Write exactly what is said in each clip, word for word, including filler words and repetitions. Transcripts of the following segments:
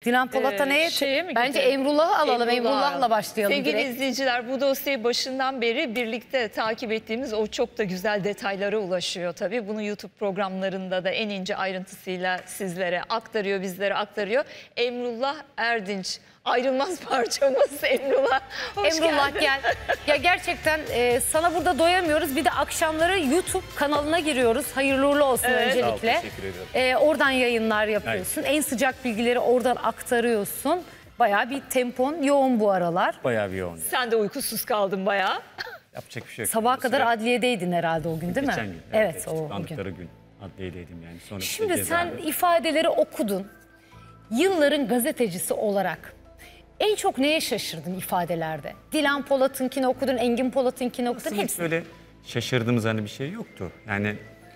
Dilan Polat'a Ee, neye? şeye mi Bence gidelim? Emrullah'ı alalım. Emrullah. Emrullah'la başlayalım Sevgili direkt. izleyiciler, bu dosyayı başından beri birlikte takip ettiğimiz o çok da güzel detaylara ulaşıyor tabii. Bunu YouTube programlarında da en ince ayrıntısıyla sizlere aktarıyor, bizlere aktarıyor. Emrullah Erdinç, ayrılmaz parçamız Emrullah. Hoş Emrullah geldin. gel. Ya gerçekten e, sana burada doyamıyoruz. Bir de akşamları YouTube kanalına giriyoruz. Hayırlı uğurlu olsun Evet. öncelikle. Sağ ol, teşekkür ederim. E, oradan yayınlar yapıyorsun. En sıcak bilgileri oradan aktarıyorsun. Bayağı bir tempon yoğun bu aralar. Bayağı bir yoğun. Sen de uykusuz kaldın bayağı. Yapacak bir şey yok. Sabaha Bu kadar süre- adliyedeydin herhalde o gün değil mi? Geçen gün. Evet, o, o gün. tutuklandıkları gün. Adliyedeydim yani. Sonra Şimdi sen ifadeleri okudun. Yılların gazetecisi olarak en çok neye şaşırdın ifadelerde? Dilan Polat'ınkini okudun, Engin Polat'ınkini okudun. hiç Hepsi. böyle şaşırdığımız hani bir şey yoktu. Yani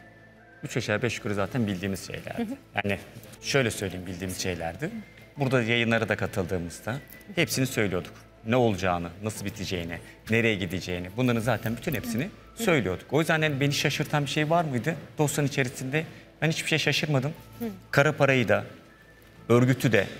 üç aşağı beş yukarı zaten bildiğimiz şeylerdi. Yani şöyle söyleyeyim, bildiğimiz şeylerdi. Burada yayınlara da katıldığımızda hepsini söylüyorduk. Ne olacağını, nasıl biteceğini, nereye gideceğini, bunların zaten bütün hepsini söylüyorduk. O yüzden yani beni şaşırtan bir şey var mıydı? Dosyanın içerisinde ben hiçbir şey şaşırmadım. Kara parayı da, örgütü de,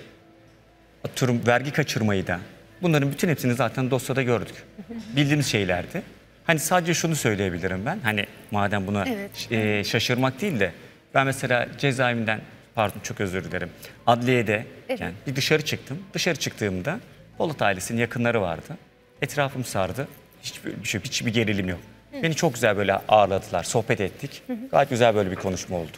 atıyorum vergi kaçırmayı da, bunların bütün hepsini zaten dosyada gördük. Bildiğimiz şeylerdi. Hani sadece şunu söyleyebilirim ben. Hani madem buna Evet. e, şaşırmak değil de ben mesela cezaevinden, pardon çok özür dilerim, adliyede Evet. yani bir dışarı çıktım. Dışarı çıktığımda Polat ailesinin yakınları vardı. Etrafım sardı. Hiçbir bir şey, hiçbir gerilim yok. Beni çok güzel böyle ağırladılar, sohbet ettik. Gayet güzel böyle bir konuşma oldu.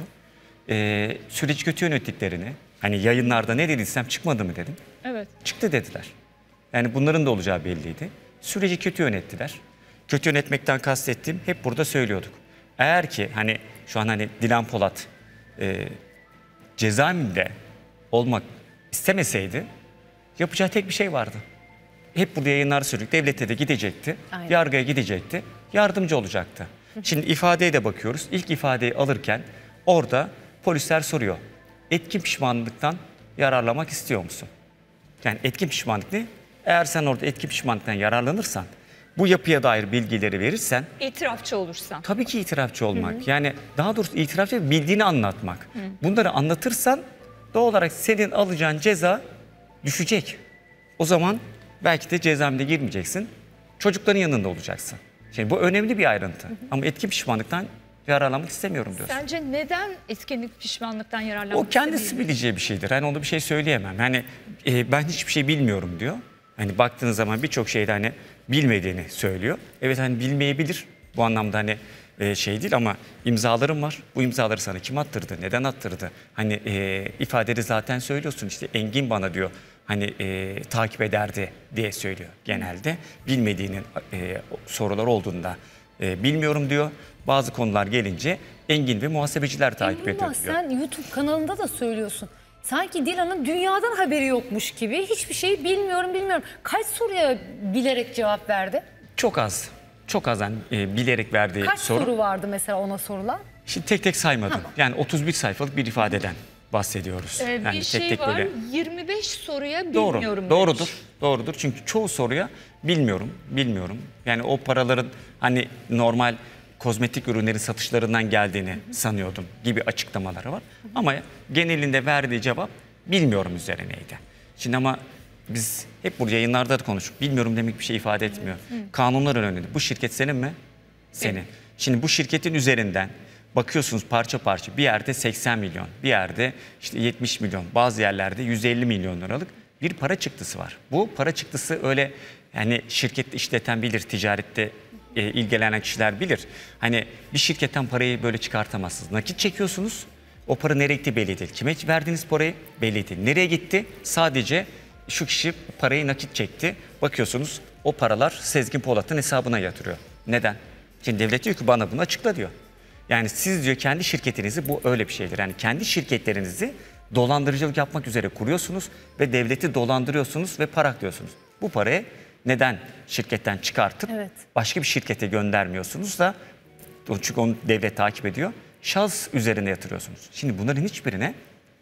Ee, süreci kötü yönettiklerini, hani yayınlarda ne dediysem çıkmadı mı dedim. Evet. Çıktı dediler. Yani bunların da olacağı belliydi. Süreci kötü yönettiler. Kötü yönetmekten kastettiğim hep burada söylüyorduk. Eğer ki hani şu an hani Dilan Polat e, cezaevinde olmak istemeseydi yapacağı tek bir şey vardı. Hep burada yayınlarda söyledik. Devlete de gidecekti. Aynen. Yargıya gidecekti. Yardımcı olacaktı. Şimdi ifadeye de bakıyoruz. İlk ifadeyi alırken orada polisler soruyor. Etkin pişmanlıktan yararlanmak istiyor musun? Yani etkin pişmanlık ne? Eğer sen orada etkin pişmanlıktan yararlanırsan, bu yapıya dair bilgileri verirsen, İtirafçı olursan. tabii ki itirafçı olmak. Yani daha doğrusu itirafçı bildiğini anlatmak. Bunları anlatırsan doğal olarak senin alacağın ceza düşecek. O zaman belki de cezaevine girmeyeceksin. Çocukların yanında olacaksın. Şimdi bu önemli bir ayrıntı. Ama etkin pişmanlıktan yararlanmak istemiyorum diyorsun. Sence neden etkinlik pişmanlıktan yararlanmak O kendisi istemiyor? bileceği bir şeydir. Hani onda bir şey söyleyemem. Hani e, ben hiçbir şey bilmiyorum diyor. Hani baktığınız zaman birçok şeyde hani bilmediğini söylüyor. Evet hani bilmeyebilir. Bu anlamda hani e, şey değil ama imzalarım var. Bu imzaları sana kim attırdı? Neden attırdı? Hani e, ifadede zaten söylüyorsun işte Engin bana diyor. Hani e, takip ederdi diye söylüyor genelde. Bilmediğinin e, sorular olduğunda e, bilmiyorum diyor. Bazı konular gelince Engin ve muhasebeciler takip ediyor Emrullah, diyor. sen YouTube kanalında da söylüyorsun. Sanki Dilan'ın dünyadan haberi yokmuş gibi. Hiçbir şey bilmiyorum bilmiyorum. Kaç soruya bilerek cevap verdi? Çok az. Çok az yani, e, bilerek verdiği Kaç soru. soru vardı mesela ona sorulan? Şimdi tek tek saymadım. Yani otuz bir sayfalık bir ifadeden bahsediyoruz. Ee, yani bir şey var, yirmi beş soruya Doğru. bilmiyorum Doğrudur. demiş. Doğrudur. Çünkü çoğu soruya bilmiyorum, bilmiyorum. Yani o paraların hani normal kozmetik ürünlerin satışlarından geldiğini sanıyordum gibi açıklamaları var. Ama genelinde verdiği cevap bilmiyorum üzerineydi. Şimdi ama biz hep burada yayınlarda da konuştuk. Bilmiyorum demek bir şey ifade etmiyor. Kanunlar önünde. Bu şirket senin mi? Senin. Benim. Şimdi bu şirketin üzerinden bakıyorsunuz parça parça, bir yerde seksen milyon, bir yerde işte yetmiş milyon, bazı yerlerde yüz elli milyon liralık bir para çıktısı var. Bu para çıktısı öyle yani şirket işleten bilir, ticarette e, ilgilenen kişiler bilir. Hani bir şirketten parayı böyle çıkartamazsınız. Nakit çekiyorsunuz, o para nereye gitti belli değil. Kime verdiğiniz parayı belli değil. Nereye gitti? Sadece şu kişi parayı nakit çekti. Bakıyorsunuz o paralar Sezgin Polat'ın hesabına yatırıyor. Neden? Şimdi devlet diyor ki bana bunu açıkla diyor. Yani siz diyor kendi şirketinizi, bu öyle bir şeydir. Yani kendi şirketlerinizi dolandırıcılık yapmak üzere kuruyorsunuz ve devleti dolandırıyorsunuz ve para aklıyorsunuz. Bu parayı neden şirketten çıkartıp Evet. başka bir şirkete göndermiyorsunuz da, çünkü onu devlet takip ediyor, şahıs üzerine yatırıyorsunuz. Şimdi bunların hiçbirine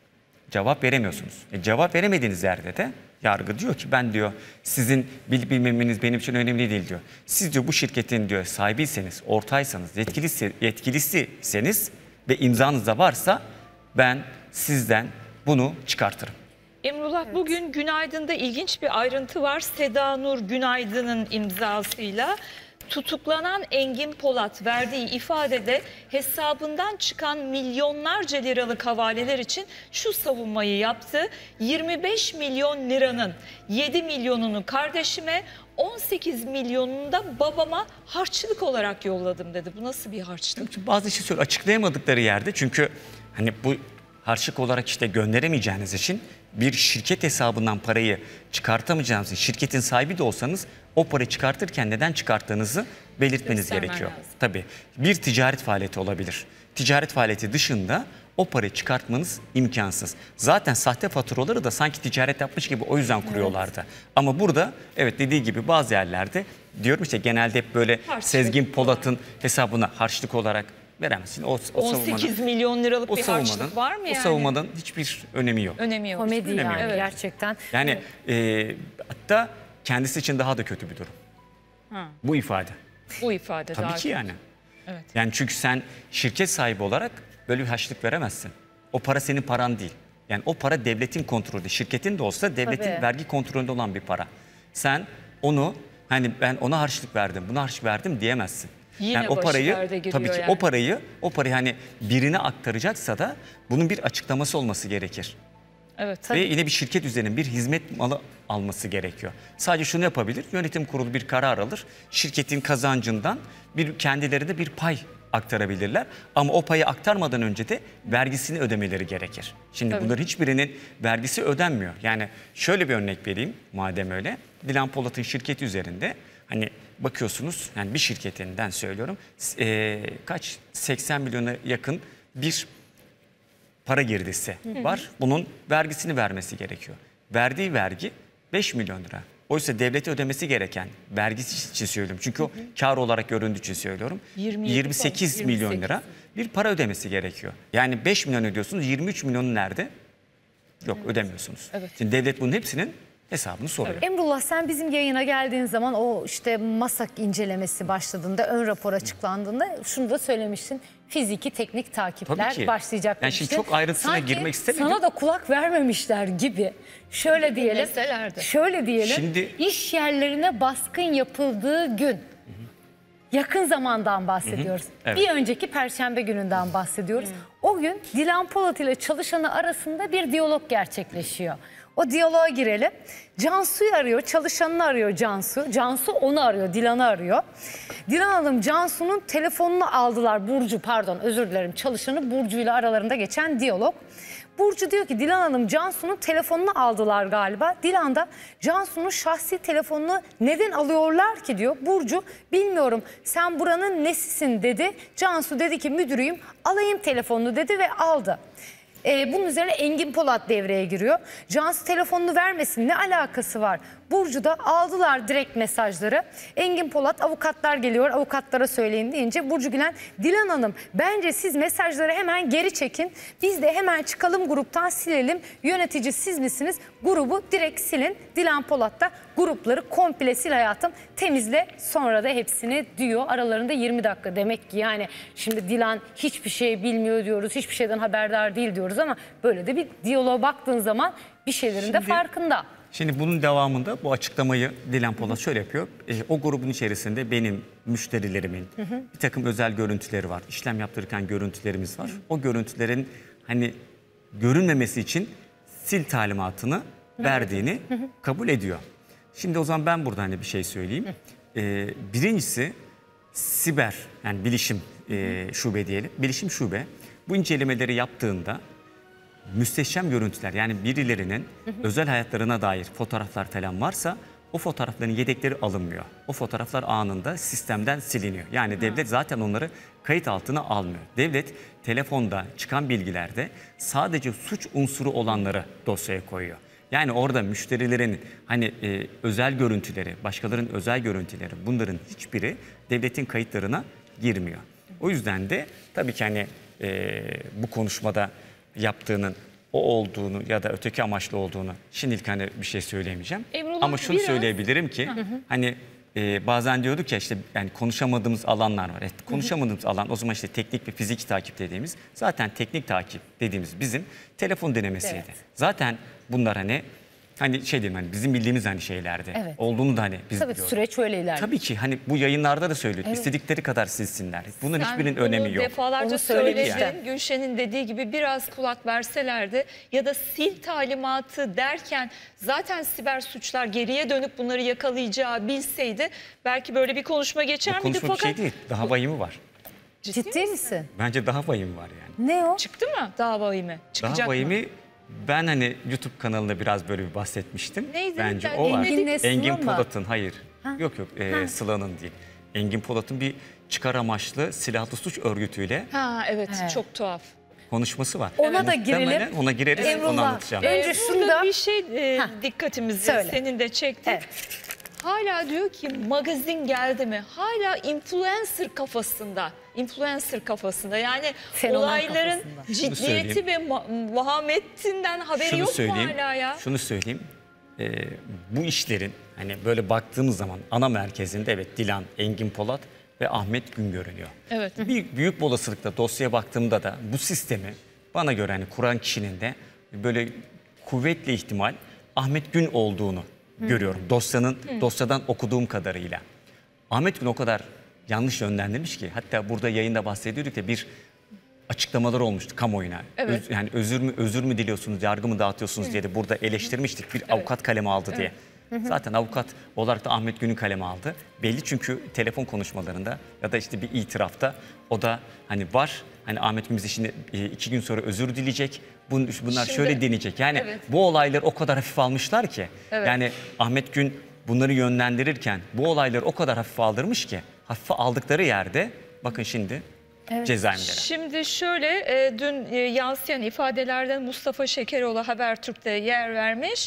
cevap veremiyorsunuz. E, cevap veremediğiniz yerde de yargı diyor ki ben diyor sizin bilip bilmemeniz benim için önemli değil diyor. Siz diyor bu şirketin diyor sahibiyseniz, ortaysanız, yetkilisi, yetkilisiseniz ve imzanız da varsa ben sizden bunu çıkartırım. Emrullah, bugün Günaydın'da ilginç bir ayrıntı var. Seda Nur Günaydın'ın imzasıyla tutuklanan Engin Polat verdiği ifadede hesabından çıkan milyonlarca liralık havaleler için şu savunmayı yaptı. yirmi beş milyon liranın yedi milyonunu kardeşime, on sekiz milyonunu da babama harçlık olarak yolladım dedi. Bu nasıl bir harçlık? Bazı şey söylüyor, açıklayamadıkları yerde, çünkü hani bu harçlık olarak işte gönderemeyeceğiniz için, bir şirket hesabından parayı çıkartamayacağınız için, şirketin sahibi de olsanız o parayı çıkartırken neden çıkarttığınızı belirtmeniz Göstermen gerekiyor. lazım. Tabii bir ticaret faaliyeti olabilir. Ticaret faaliyeti dışında o parayı çıkartmanız imkansız. Zaten sahte faturaları da sanki ticaret yapmış gibi o yüzden kuruyorlardı. Evet. Ama burada evet dediği gibi bazı yerlerde diyorum işte genelde hep böyle Harçlık Sezgin Polat'ın hesabına harçlık olarak veremezsin. O, o on sekiz milyon liralık o bir harçlık var mı yani? O savunmanın hiçbir önemi yok. Önemi yok. Komedi önemi yani yok. Evet. gerçekten. Yani e, hatta kendisi için daha da kötü bir durum. Ha. Bu ifade. Bu ifade Tabii daha ki kötü. yani. Evet. Yani çünkü sen şirket sahibi olarak böyle bir harçlık veremezsin. O para senin paran değil. Yani o para devletin kontrolü. Şirketin de olsa devletin Tabii. vergi kontrolünde olan bir para. Sen onu hani ben ona harçlık verdim, buna harçlık verdim diyemezsin. Yine yani o başı parayı derde giriyor tabii ki yani. o parayı o parayı hani birine aktaracaksa da bunun bir açıklaması olması gerekir. Evet. Ve yine bir şirket üzerine bir hizmet malı alması gerekiyor. Sadece şunu yapabilir, yönetim kurulu bir karar alır. Şirketin kazancından bir kendilerine bir pay aktarabilirler. Ama o payı aktarmadan önce de vergisini ödemeleri gerekir. Şimdi Tabii. bunların hiçbirinin vergisi ödenmiyor. Yani şöyle bir örnek vereyim madem öyle. Dilan Polat'ın şirketi üzerinde hani bakıyorsunuz, yani bir şirketinden söylüyorum, e, kaç seksen milyona yakın bir para girdisi var. Bunun vergisini vermesi gerekiyor. Verdiği vergi beş milyon lira. Oysa devlete ödemesi gereken, vergisi için söylüyorum. Çünkü o kar olarak göründüğü için söylüyorum. yirmi yedi yirmi sekiz falan, milyon yirmi sekiz. lira bir para ödemesi gerekiyor. Yani beş milyon ödüyorsunuz, yirmi üç milyonu nerede? Yok, ödemiyorsunuz. Evet. Şimdi devlet bunun hepsinin hesabını soruyor. Emrullah, sen bizim yayına geldiğin zaman o işte MASAK incelemesi başladığında, ön rapor açıklandığında şunu da söylemiştin. Fiziki teknik takipler Tabii ki. başlayacak Yani şimdi demiştin. çok ayrıntısına Sanki girmek istemedim. sana da kulak vermemişler gibi. Şöyle diyelim. Deselerdi. Şöyle diyelim. Şimdi- iş yerlerine baskın yapıldığı gün. Yakın zamandan bahsediyoruz. Evet. Bir önceki Perşembe gününden bahsediyoruz. O gün Dilan Polat ile çalışanı arasında bir diyalog gerçekleşiyor. O diyaloğa girelim. Cansu'yu arıyor, çalışanını arıyor Cansu. Cansu onu arıyor, Dilan'ı arıyor. Dilan Hanım Cansu'nun telefonunu aldılar. Burcu, pardon özür dilerim, çalışanı Burcu ile aralarında geçen diyalog. Burcu diyor ki Dilan Hanım Cansu'nun telefonunu aldılar galiba. Dilan da Cansu'nun şahsi telefonunu neden alıyorlar ki diyor. Burcu bilmiyorum, sen buranın nesisin dedi. Cansu dedi ki müdürüyüm, alayım telefonunu dedi ve aldı. Ee, bunun üzerine Engin Polat devreye giriyor. Cansu telefonunu vermesin, ne alakası var? Burcu da aldılar direkt mesajları. Engin Polat, avukatlar geliyor, avukatlara söyleyin deyince Burcu Gülen, Dilan Hanım bence siz mesajları hemen geri çekin. Biz de hemen çıkalım gruptan, silelim. Yönetici siz misiniz? Grubu direkt silin. Dilan Polat da grupları komple sil hayatım, temizle, sonra da hepsini diyor. Aralarında yirmi dakika, demek ki yani şimdi Dilan hiçbir şey bilmiyor diyoruz, hiçbir şeyden haberdar değil diyoruz ama böyle de bir diyaloğa baktığın zaman bir şeylerin de Şimdi- farkında. Şimdi bunun devamında bu açıklamayı Dilan Polat şöyle yapıyor. E, o grubun içerisinde benim müşterilerimin bir takım özel görüntüleri var. İşlem yaptırırken görüntülerimiz var. O görüntülerin hani görünmemesi için sil talimatını verdiğini kabul ediyor. Şimdi o zaman ben burada hani bir şey söyleyeyim. E, birincisi siber, yani bilişim e, şube diyelim. Bilişim şube bu incelemeleri yaptığında müsteşem görüntüler, yani birilerinin özel hayatlarına dair fotoğraflar falan varsa o fotoğrafların yedekleri alınmıyor. O fotoğraflar anında sistemden siliniyor. Yani devlet zaten onları kayıt altına almıyor. Devlet telefonda çıkan bilgilerde sadece suç unsuru olanları dosyaya koyuyor. Yani orada müşterilerin hani e, özel görüntüleri, başkalarının özel görüntüleri, bunların hiçbiri devletin kayıtlarına girmiyor. O yüzden de tabii ki hani e, bu konuşmada yaptığının o olduğunu ya da öteki amaçlı olduğunu şimdilik hani bir şey söyleyemeyeceğim. Emrullah, Ama şunu biraz- söyleyebilirim ki hani e, bazen diyorduk ya işte yani konuşamadığımız alanlar var. Evet, konuşamadığımız alan o zaman işte teknik ve fiziki takip dediğimiz, zaten teknik takip dediğimiz bizim telefon denemesiydi. Evet. Zaten bunlar hani hani şey diyeyim hani bizim bildiğimiz hani şeylerdi. Evet. Olduğunu da hani biz Tabii biliyorduk. süreç öyle ilerliyor. Tabii ki hani bu yayınlarda da söylüyorduk. Evet. İstedikleri kadar silsinler. Bunların Sen hiçbirinin bunu önemi yok. defalarca Onu söyledin. söylemiştim. Gülşen'in dediği gibi biraz kulak verselerdi ya da sil talimatı derken zaten siber suçlar geriye dönüp bunları yakalayacağı bilseydi belki böyle bir konuşma geçer Bu miydi? konuşma bir Fakat şey değil. Daha vahimi var. ciddi, Ciddi misin? Bence daha vahim var yani. Ne o? Çıktı mı daha vahimi? Çıkacak Daha mı? vahimi ben hani YouTube kanalında biraz böyle bir bahsetmiştim. Neydi? Bence Ben o var. Engin'le Sıla Engin mı? Polat'ın hayır. Yok yok e, Sıla'nın değil. Engin Polat'ın bir çıkar amaçlı silahlı suç örgütüyle Ha evet, Evet. çok tuhaf. konuşması var. Ona da Muhtemelen girelim. Ona gireriz, onu Emrullah, anlatacağım. Önce Ee, şunu burada da- bir şey e, Heh. dikkatimizi Söyle. senin de çekti. Evet. Hala diyor ki magazin geldi mi? Hala influencer kafasında. Influencer kafasında. Yani Fenomen olayların kafasında. Şunu ciddiyeti söyleyeyim. ve ma- vahametinden haberi Şunu yok söyleyeyim. mu hala ya? Şunu söyleyeyim. Ee, bu işlerin hani böyle baktığımız zaman ana merkezinde evet Dilan, Engin Polat ve Ahmet Gün görünüyor. Evet. Bir büyük olasılıkla dosyaya baktığımda da bu sistemi bana göre hani kuran kişinin de böyle kuvvetli ihtimal Ahmet Gün olduğunu görüyorum. Dosyanın dosyadan okuduğum kadarıyla. Ahmet Gün o kadar yanlış yönlendirmiş ki hatta burada yayında bahsediyorduk ya bir açıklamalar olmuştu kamuoyuna. Evet. Öz- yani özür mü özür mü diliyorsunuz, yargı mı dağıtıyorsunuz diye de burada eleştirmiştik. Bir avukat kaleme aldı diye. Zaten avukat olarak da Ahmet Gün'ün kaleme aldı. Belli çünkü telefon konuşmalarında ya da işte bir itirafta o da hani var. Hani Ahmet Gün bize şimdi e, iki gün sonra özür dileyecek. Bun- Bunlar Şimdi- şöyle deneyecek. Yani Evet. bu olayları o kadar hafif almışlar ki. Evet. Yani Ahmet Gün bunları yönlendirirken bu olayları o kadar hafife aldırmış ki. Hafife aldıkları yerde bakın şimdi cezaevindeler. Şimdi şöyle e, dün e, yansıyan ifadelerden Mustafa Şekeroğlu Habertürk'te yer vermiş.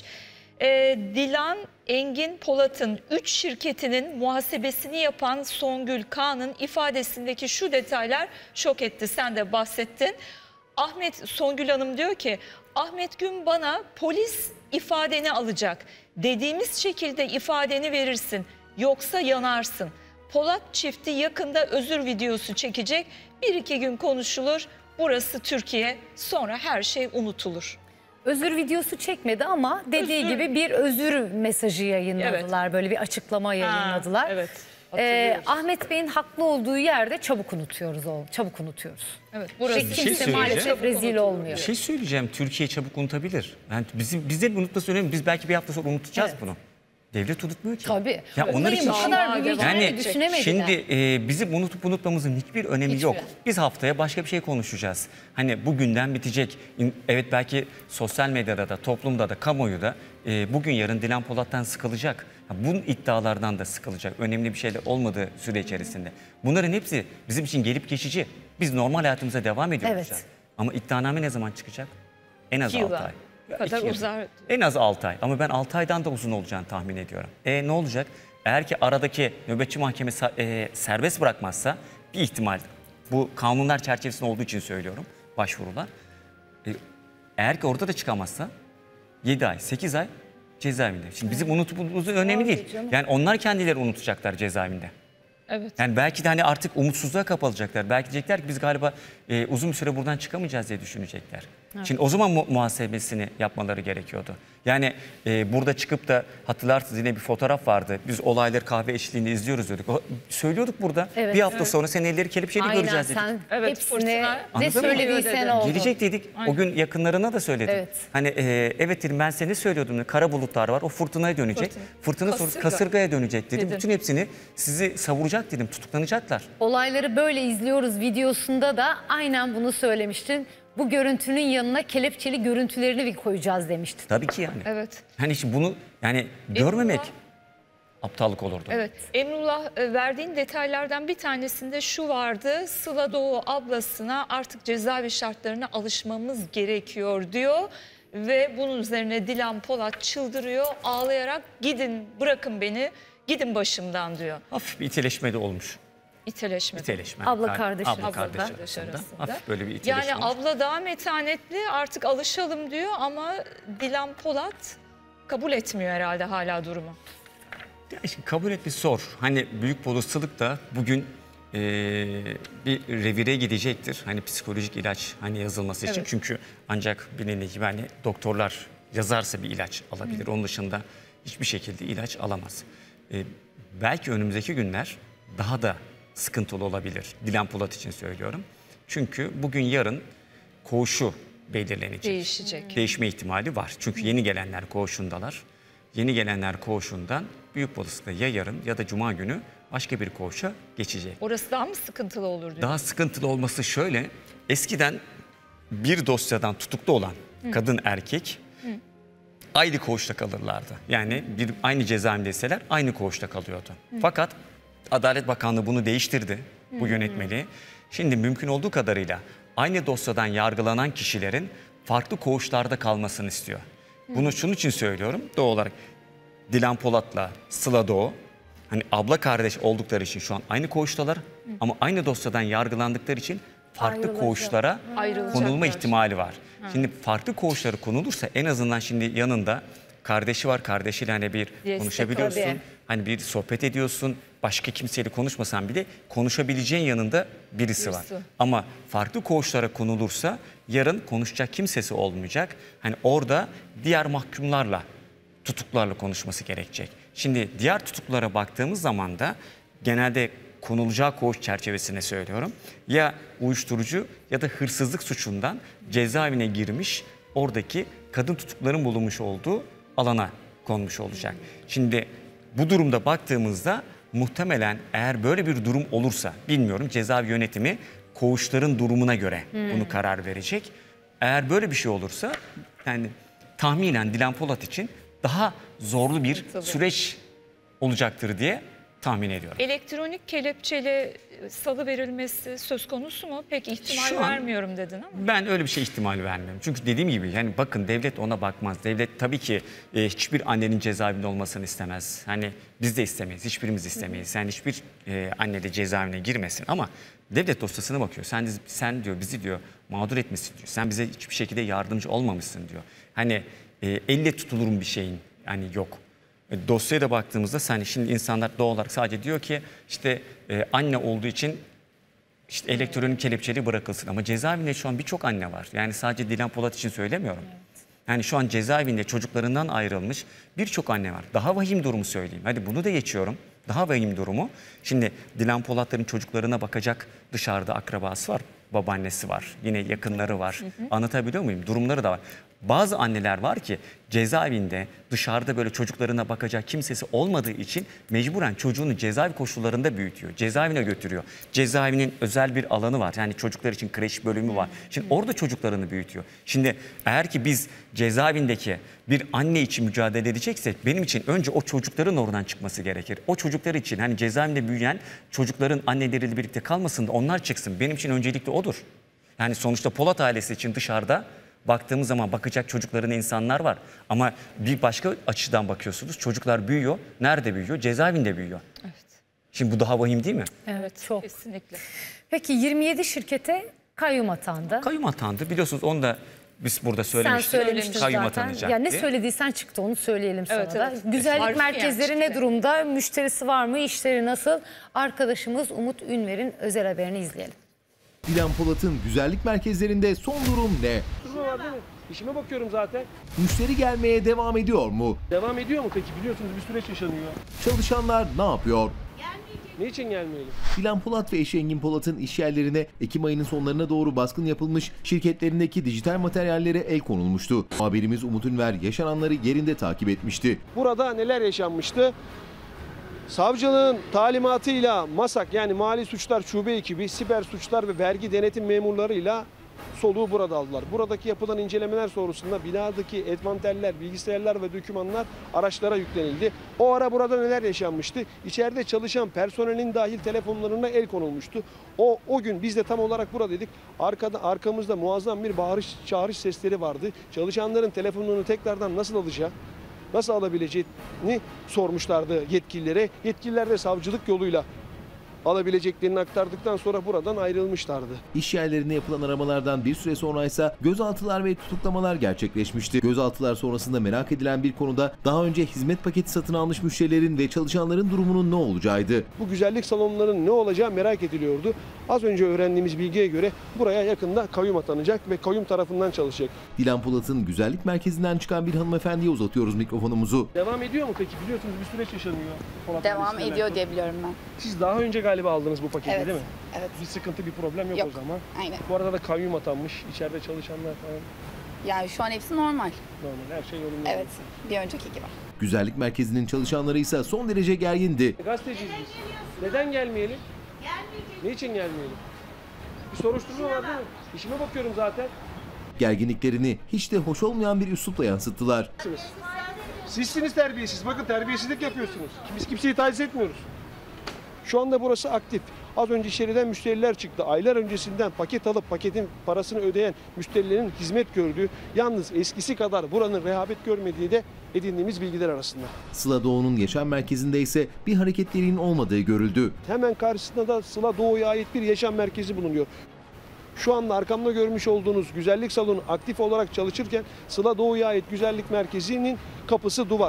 E, Dilan Engin Polat'ın üç şirketinin muhasebesini yapan Songül Kağan'ın ifadesindeki şu detaylar şok etti. Sen de bahsettin. Ahmet Songül Hanım diyor ki Ahmet Gün bana polis ifadeni alacak. Dediğimiz şekilde ifadeni verirsin. Yoksa yanarsın. Polat çifti yakında özür videosu çekecek. Bir iki gün konuşulur. Burası Türkiye. Sonra her şey unutulur. Özür videosu çekmedi ama dediği Özür- gibi bir özür mesajı yayınladılar. Böyle bir açıklama yayınladılar. Ha, evet, Ee, hatırlıyoruz. Ahmet Bey'in haklı olduğu yerde çabuk unutuyoruz. o- Çabuk unutuyoruz. Evet, burası Ve Bir şey kimse söyleyeceğim. maalesef rezil olmuyor. Bir şey söyleyeceğim. Türkiye çabuk unutabilir. Yani bizim bizlerin unutması önemli. Biz belki bir hafta sonra unutacağız Evet. bunu. Devlet unutmuyor ki. Tabii. Ya onlar için bu kadar büyük yani düşünemediler. şimdi e, bizim unutup unutmamızın hiçbir önemi Hiçbir. yok. Biz haftaya başka bir şey konuşacağız. Hani bugünden bitecek. İn- Evet belki sosyal medyada da, toplumda da, kamuoyu da e, bugün yarın Dilan Polat'tan sıkılacak. Ha, bunun iddialardan da sıkılacak. Önemli bir şeyler olmadığı süre içerisinde. Bunların hepsi bizim için gelip geçici. Biz normal hayatımıza devam ediyor Evet. olacağız. Ama iddianame ne zaman çıkacak? En az İki altı yıla ay. Ya kadar iki yıl. uzar. En az altı ay ama ben altı aydan da uzun olacağını tahmin ediyorum. E ne olacak? Eğer ki aradaki nöbetçi mahkeme sa- e, serbest bırakmazsa bir ihtimal, bu kanunlar çerçevesinde olduğu için söylüyorum başvurular. E, eğer ki orada da çıkamazsa yedi ay, sekiz ay cezaevinde. Şimdi bizim unuttuğumuz önemli değil. Yani onlar kendileri unutacaklar cezaevinde. Evet. Yani belki de hani artık umutsuzluğa kapılacaklar. Belki diyecekler ki biz galiba e, uzun bir süre buradan çıkamayacağız diye düşünecekler. Şimdi o zaman mu- muhasebesini yapmaları gerekiyordu. Yani e, burada çıkıp da hatırlarsınız yine bir fotoğraf vardı. Biz olayları kahve eşliğinde izliyoruz diyorduk. O, söylüyorduk burada. Evet, bir hafta evet. sonra senin elleri kelepçeli Aynen göreceğiz dedik. sen Evet, hepsine fırtına. ne Anladın mı? söylediysen oldu. Gelecek dedik. O gün yakınlarına da söyledim. Evet. Hani e, evet dedim ben seni söylüyordum. Kara bulutlar var. O fırtınaya dönecek. Fırtına. Fırtına sonra Kasırga. kasırgaya dönecek dedim. Dedim. Bütün hepsini sizi savuracak dedim. Tutuklanacaklar. Olayları böyle izliyoruz videosunda da aynen bunu söylemiştin. Bu görüntünün yanına kelepçeli görüntülerini bir koyacağız demiştin. Tabii ki yani. Evet. Hani şimdi bunu yani görmemek Emrullah- aptallık olurdu. Evet. Emrullah e, verdiğin detaylardan bir tanesinde şu vardı. Sıla Doğu ablasına artık cezaevi şartlarına alışmamız gerekiyor diyor. Ve bunun üzerine Dilan Polat çıldırıyor. Ağlayarak gidin bırakın beni gidin başımdan diyor. Hafif bir itileşme de olmuş. İteleşme. İteleşme. Abla Kar- kardeş abla arasında. kardeş Abla kardeş arasında. arasında. Hafif böyle bir itileşme Yani olmuş. abla daha metanetli artık alışalım diyor ama Dilan Polat kabul etmiyor herhalde hala durumu. Ya işte kabul etmesi zor. Hani büyük olasılık da bugün e, bir revire gidecektir. Hani psikolojik ilaç hani yazılması için. Evet. Çünkü ancak bilindiği gibi hani doktorlar yazarsa bir ilaç alabilir. Hı. Onun dışında hiçbir şekilde ilaç alamaz. E, belki önümüzdeki günler daha da sıkıntılı olabilir. Dilan Polat için söylüyorum. Çünkü bugün yarın koğuşu belirlenecek. Değişecek. Değişme ihtimali var. Çünkü yeni gelenler koğuşundalar. Yeni gelenler koğuşundan büyük olasılıkla ya yarın ya da cuma günü başka bir koğuşa geçecek. Orası daha mı sıkıntılı olur diyor. Daha sıkıntılı olması şöyle. Eskiden bir dosyadan tutuklu olan Hı. kadın erkek Hı. aynı koğuşta kalırlardı. Yani bir aynı cezaevindeyseler aynı koğuşta kalıyordu. Hı. Fakat Adalet Bakanlığı bunu değiştirdi. Bu Hı. yönetmeliği. Şimdi mümkün olduğu kadarıyla aynı dosyadan yargılanan kişilerin farklı koğuşlarda kalmasını istiyor. Bunu şunun için söylüyorum. Doğal olarak Dilan Polat'la Sıla Doğu hani abla kardeş oldukları için şu an aynı koğuştalar. Hı. Ama aynı dosyadan yargılandıkları için farklı Ayrılacak. koğuşlara konulma ihtimali var. Ha. Şimdi farklı koğuşlara konulursa en azından şimdi yanında kardeşi var. Kardeşiyle hani bir Destek konuşabiliyorsun. tabii. Hani bir sohbet ediyorsun. Başka kimseyle konuşmasan bile konuşabileceğin yanında birisi, birisi var. Ama farklı koğuşlara konulursa yarın konuşacak kimsesi olmayacak. Hani orada diğer mahkumlarla, tutuklarla konuşması gerekecek. Şimdi diğer tutuklara baktığımız zaman da genelde konulacağı koğuş çerçevesine söylüyorum. Ya uyuşturucu ya da hırsızlık suçundan cezaevine girmiş oradaki kadın tutukların bulunmuş olduğu alana konmuş olacak. Şimdi bu durumda baktığımızda muhtemelen eğer böyle bir durum olursa bilmiyorum cezaevi yönetimi koğuşların durumuna göre hmm. bunu karar verecek. Eğer böyle bir şey olursa yani tahminen Dilan Polat için daha zorlu bir Tabii. süreç olacaktır diye tahmin ediyorum. Elektronik kelepçeli salı verilmesi söz konusu mu? Pek ihtimal Şu an, vermiyorum dedin ama. Ben öyle bir şey ihtimal vermiyorum. Çünkü dediğim gibi yani bakın devlet ona bakmaz. Devlet tabii ki e, hiçbir annenin cezaevinde olmasını istemez. Hani biz de istemeyiz. Hiçbirimiz istemeyiz. Yani hiçbir e, anne de cezaevine girmesin ama devlet dosyasına bakıyor. Sen sen diyor bizi diyor mağdur etmişsin diyor. Sen bize hiçbir şekilde yardımcı olmamışsın diyor. Hani e, elle tutulur bir şeyin yani yok. E, dosyaya da baktığımızda sen şimdi insanlar doğal olarak sadece diyor ki işte e, anne olduğu için işte elektronik kelepçeli bırakılsın. Ama cezaevinde şu an birçok anne var. Yani sadece Dilan Polat için söylemiyorum. Evet. Yani şu an cezaevinde çocuklarından ayrılmış birçok anne var. Daha vahim durumu söyleyeyim. Hadi bunu da geçiyorum. Daha vahim durumu. Şimdi Dilan Polat'ların çocuklarına bakacak dışarıda akrabası var. Babaannesi var. Yine yakınları var. Hı hı. Anlatabiliyor muyum? Durumları da var. Bazı anneler var ki cezaevinde dışarıda böyle çocuklarına bakacak kimsesi olmadığı için mecburen çocuğunu cezaevi koşullarında büyütüyor. Cezaevine götürüyor. Cezaevinin özel bir alanı var. Yani çocuklar için kreş bölümü var. Şimdi orada çocuklarını büyütüyor. Şimdi eğer ki biz cezaevindeki bir anne için mücadele edeceksek benim için önce o çocukların oradan çıkması gerekir. O çocuklar için hani cezaevinde büyüyen çocukların anneleriyle birlikte kalmasın da onlar çıksın. Benim için öncelikle odur. Yani sonuçta Polat ailesi için dışarıda baktığımız zaman bakacak çocukların insanlar var. Ama bir başka açıdan bakıyorsunuz. Çocuklar büyüyor. Nerede büyüyor? Cezaevinde büyüyor. Evet. Şimdi bu daha vahim değil mi? Evet, çok. Kesinlikle. Peki yirmi yedi şirkete kayyum atandı. Kayyum atandı. Biliyorsunuz onu da biz burada söylemiştik. Sen söylemiştin kayyum zaten. atanacak Ya ne diye. söylediysen çıktı onu söyleyelim sana evet, da. evet. Güzellik Marif merkezleri yani ne çıktı. durumda? Müşterisi var mı? İşleri nasıl? Arkadaşımız Umut Ünver'in özel haberini izleyelim. Dilan Polat'ın güzellik merkezlerinde son durum ne? Var değil mi? İşime bakıyorum zaten. Müşteri gelmeye devam ediyor mu? Devam ediyor mu peki? Biliyorsunuz bir süreç yaşanıyor. Çalışanlar ne yapıyor? Ne için gelmeyelim? Dilan Polat ve eşi Engin Polat'ın iş yerlerine Ekim ayının sonlarına doğru baskın yapılmış, şirketlerindeki dijital materyallere el konulmuştu. Haberimiz Umut Ünver yaşananları yerinde takip etmişti. Burada neler yaşanmıştı? Savcılığın talimatıyla MASAK yani Mali Suçlar Şube ekibi, siber suçlar ve vergi denetim memurlarıyla soluğu burada aldılar. Buradaki yapılan incelemeler sonrasında binadaki envanterler, bilgisayarlar ve dokümanlar araçlara yüklenildi. O ara burada neler yaşanmıştı? İçeride çalışan personelin dahil telefonlarına el konulmuştu. O o gün biz de tam olarak buradaydık. Arkada arkamızda muazzam bir bağırış çağırış sesleri vardı. Çalışanların telefonlarını tekrardan nasıl alacak? Nasıl alabileceğini sormuşlardı yetkililere. Yetkililer de savcılık yoluyla alabileceklerini aktardıktan sonra buradan ayrılmışlardı. İş yerlerine yapılan aramalardan bir süre sonra ise gözaltılar ve tutuklamalar gerçekleşmişti. Gözaltılar sonrasında merak edilen bir konuda daha önce hizmet paketi satın almış müşterilerin ve çalışanların durumunun ne olacağıydı. Bu güzellik salonlarının ne olacağı merak ediliyordu. Az önce öğrendiğimiz bilgiye göre buraya yakında kayyum atanacak ve kayyum tarafından çalışacak. Dilan Polat'ın güzellik merkezinden çıkan bir hanımefendiye uzatıyoruz mikrofonumuzu. Devam ediyor mu peki? Biliyorsunuz bir süreç yaşanıyor. Polat Devam ailesiyle ediyor alakalı. diye biliyorum ben. Siz daha önce galiba aldınız bu paketi Evet. değil mi? Evet. Bir sıkıntı, bir problem yok, Yok. o zaman. Aynen. Bu arada da kayyum atanmış, içeride çalışanlar falan. Yani şu an hepsi normal. Normal, her şey yolunda. Evet. Bir önceki gibi. Güzellik merkezinin çalışanları ise son derece gergindi. Gazeteciyiz biz. Neden gelmeyelim? Gelmeyeceğiz. Ne için gelmeyelim? Bir soruşturma var değil mi? İşime bakıyorum zaten. Gerginliklerini hiç de hoş olmayan bir üslupla yansıttılar. Sizsiniz terbiyesiz. Bakın terbiyesizlik yapıyorsunuz. Biz kimseyi taciz etmiyoruz. Şu anda burası aktif. Az önce içeriden müşteriler çıktı. Aylar öncesinden paket alıp paketin parasını ödeyen müşterilerin hizmet gördüğü, yalnız eskisi kadar buranın rehavet görmediği de edindiğimiz bilgiler arasında. Sıla Doğu'nun yaşam merkezinde ise bir hareketliliğin olmadığı görüldü. Hemen karşısında da Sıla Doğu'ya ait bir yaşam merkezi bulunuyor. Şu anda arkamda görmüş olduğunuz güzellik salonu aktif olarak çalışırken Sıla Doğu'ya ait güzellik merkezinin kapısı duvar.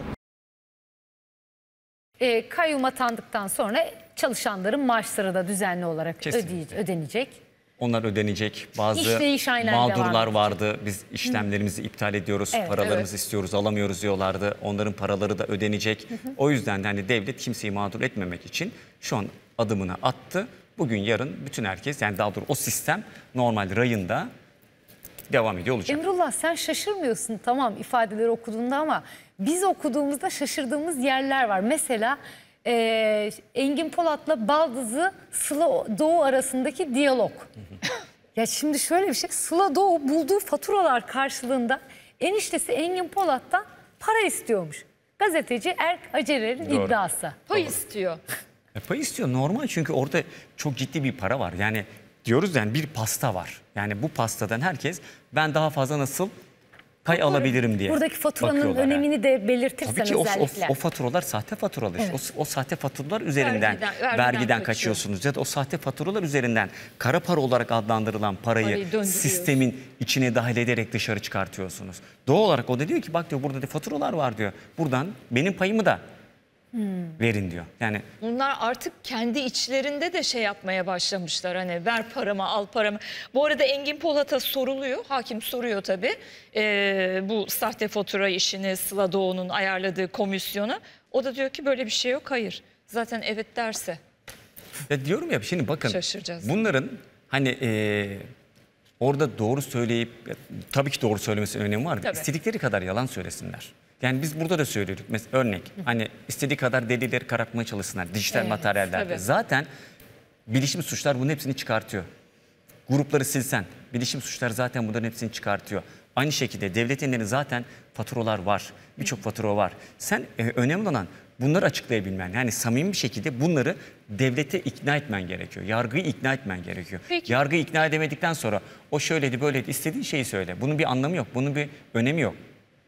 E, kayyum atandıktan sonra çalışanların maaşları da düzenli olarak Kesinlikle. öde- ödenecek. Onlar ödenecek. Bazı İşleyiş aynen devam mağdurlar edecek. vardı. Biz işlemlerimizi iptal ediyoruz, Evet, paralarımızı evet. istiyoruz, alamıyoruz diyorlardı. Onların paraları da ödenecek. O yüzden de hani devlet kimseyi mağdur etmemek için şu an adımını attı. Bugün yarın bütün herkes, yani daha doğrusu o sistem normal rayında devam ediyor olacak. Emrullah, sen şaşırmıyorsun tamam ifadeleri okuduğunda ama biz okuduğumuzda şaşırdığımız yerler var. Mesela e, Engin Polat'la Baldız'ı Sıla Doğu arasındaki diyalog. Ya şimdi şöyle bir şey, Sıla Doğu bulduğu faturalar karşılığında eniştesi Engin Polat'tan para istiyormuş. Gazeteci Erk Acerer'in Doğru. iddiası. Pay istiyor. E, pay istiyor normal, çünkü orada çok ciddi bir para var. Yani diyoruz yani bir pasta var. Yani bu pastadan herkes ben daha fazla nasıl pay alabilirim diye Buradaki faturanın bakıyorlar yani. önemini de belirtirsen Tabii ki o, o, özellikle. o faturalar sahte faturalar. Evet. O, o sahte faturalar üzerinden Vergiden- vergiden, vergiden kaçıyor. kaçıyorsunuz. Ya da o sahte faturalar üzerinden kara para olarak adlandırılan parayı, Parayı döndürüyoruz. sistemin içine dahil ederek dışarı çıkartıyorsunuz. Doğal olarak o da diyor ki bak diyor burada da faturalar var diyor. Buradan benim payımı da verin diyor. Yani Bunlar artık kendi içlerinde de şey yapmaya başlamışlar. Hani ver paramı, al paramı. Bu arada Engin Polat'a soruluyor. Hakim soruyor tabii. Ee, bu sahte fatura işini, Sıla Doğu'nun ayarladığı komisyonu. O da diyor ki böyle bir şey yok. Hayır. Zaten evet derse. ya diyorum ya şimdi bakın Şaşıracağız. bunların hani e, orada doğru söyleyip tabii ki doğru söylemesinin önemi var. Tabii. İstedikleri kadar yalan söylesinler. Yani biz burada da söylüyorduk. Mesela örnek hani istediği kadar delilleri karartmaya çalışsınlar dijital Evet, materyallerde. tabii. Zaten bilişim suçlar bunun hepsini çıkartıyor. Grupları silsen bilişim suçlar zaten bunların hepsini çıkartıyor. Aynı şekilde devletin elinde zaten faturalar var. Birçok fatura var. Sen e, önemli olan bunları açıklayabilmen. Yani samimi bir şekilde bunları devlete ikna etmen gerekiyor. Yargıyı ikna etmen gerekiyor. Peki. Yargıyı ikna edemedikten sonra o şöyleydi böyleydi istediğin şeyi söyle. Bunun bir anlamı yok. Bunun bir önemi yok.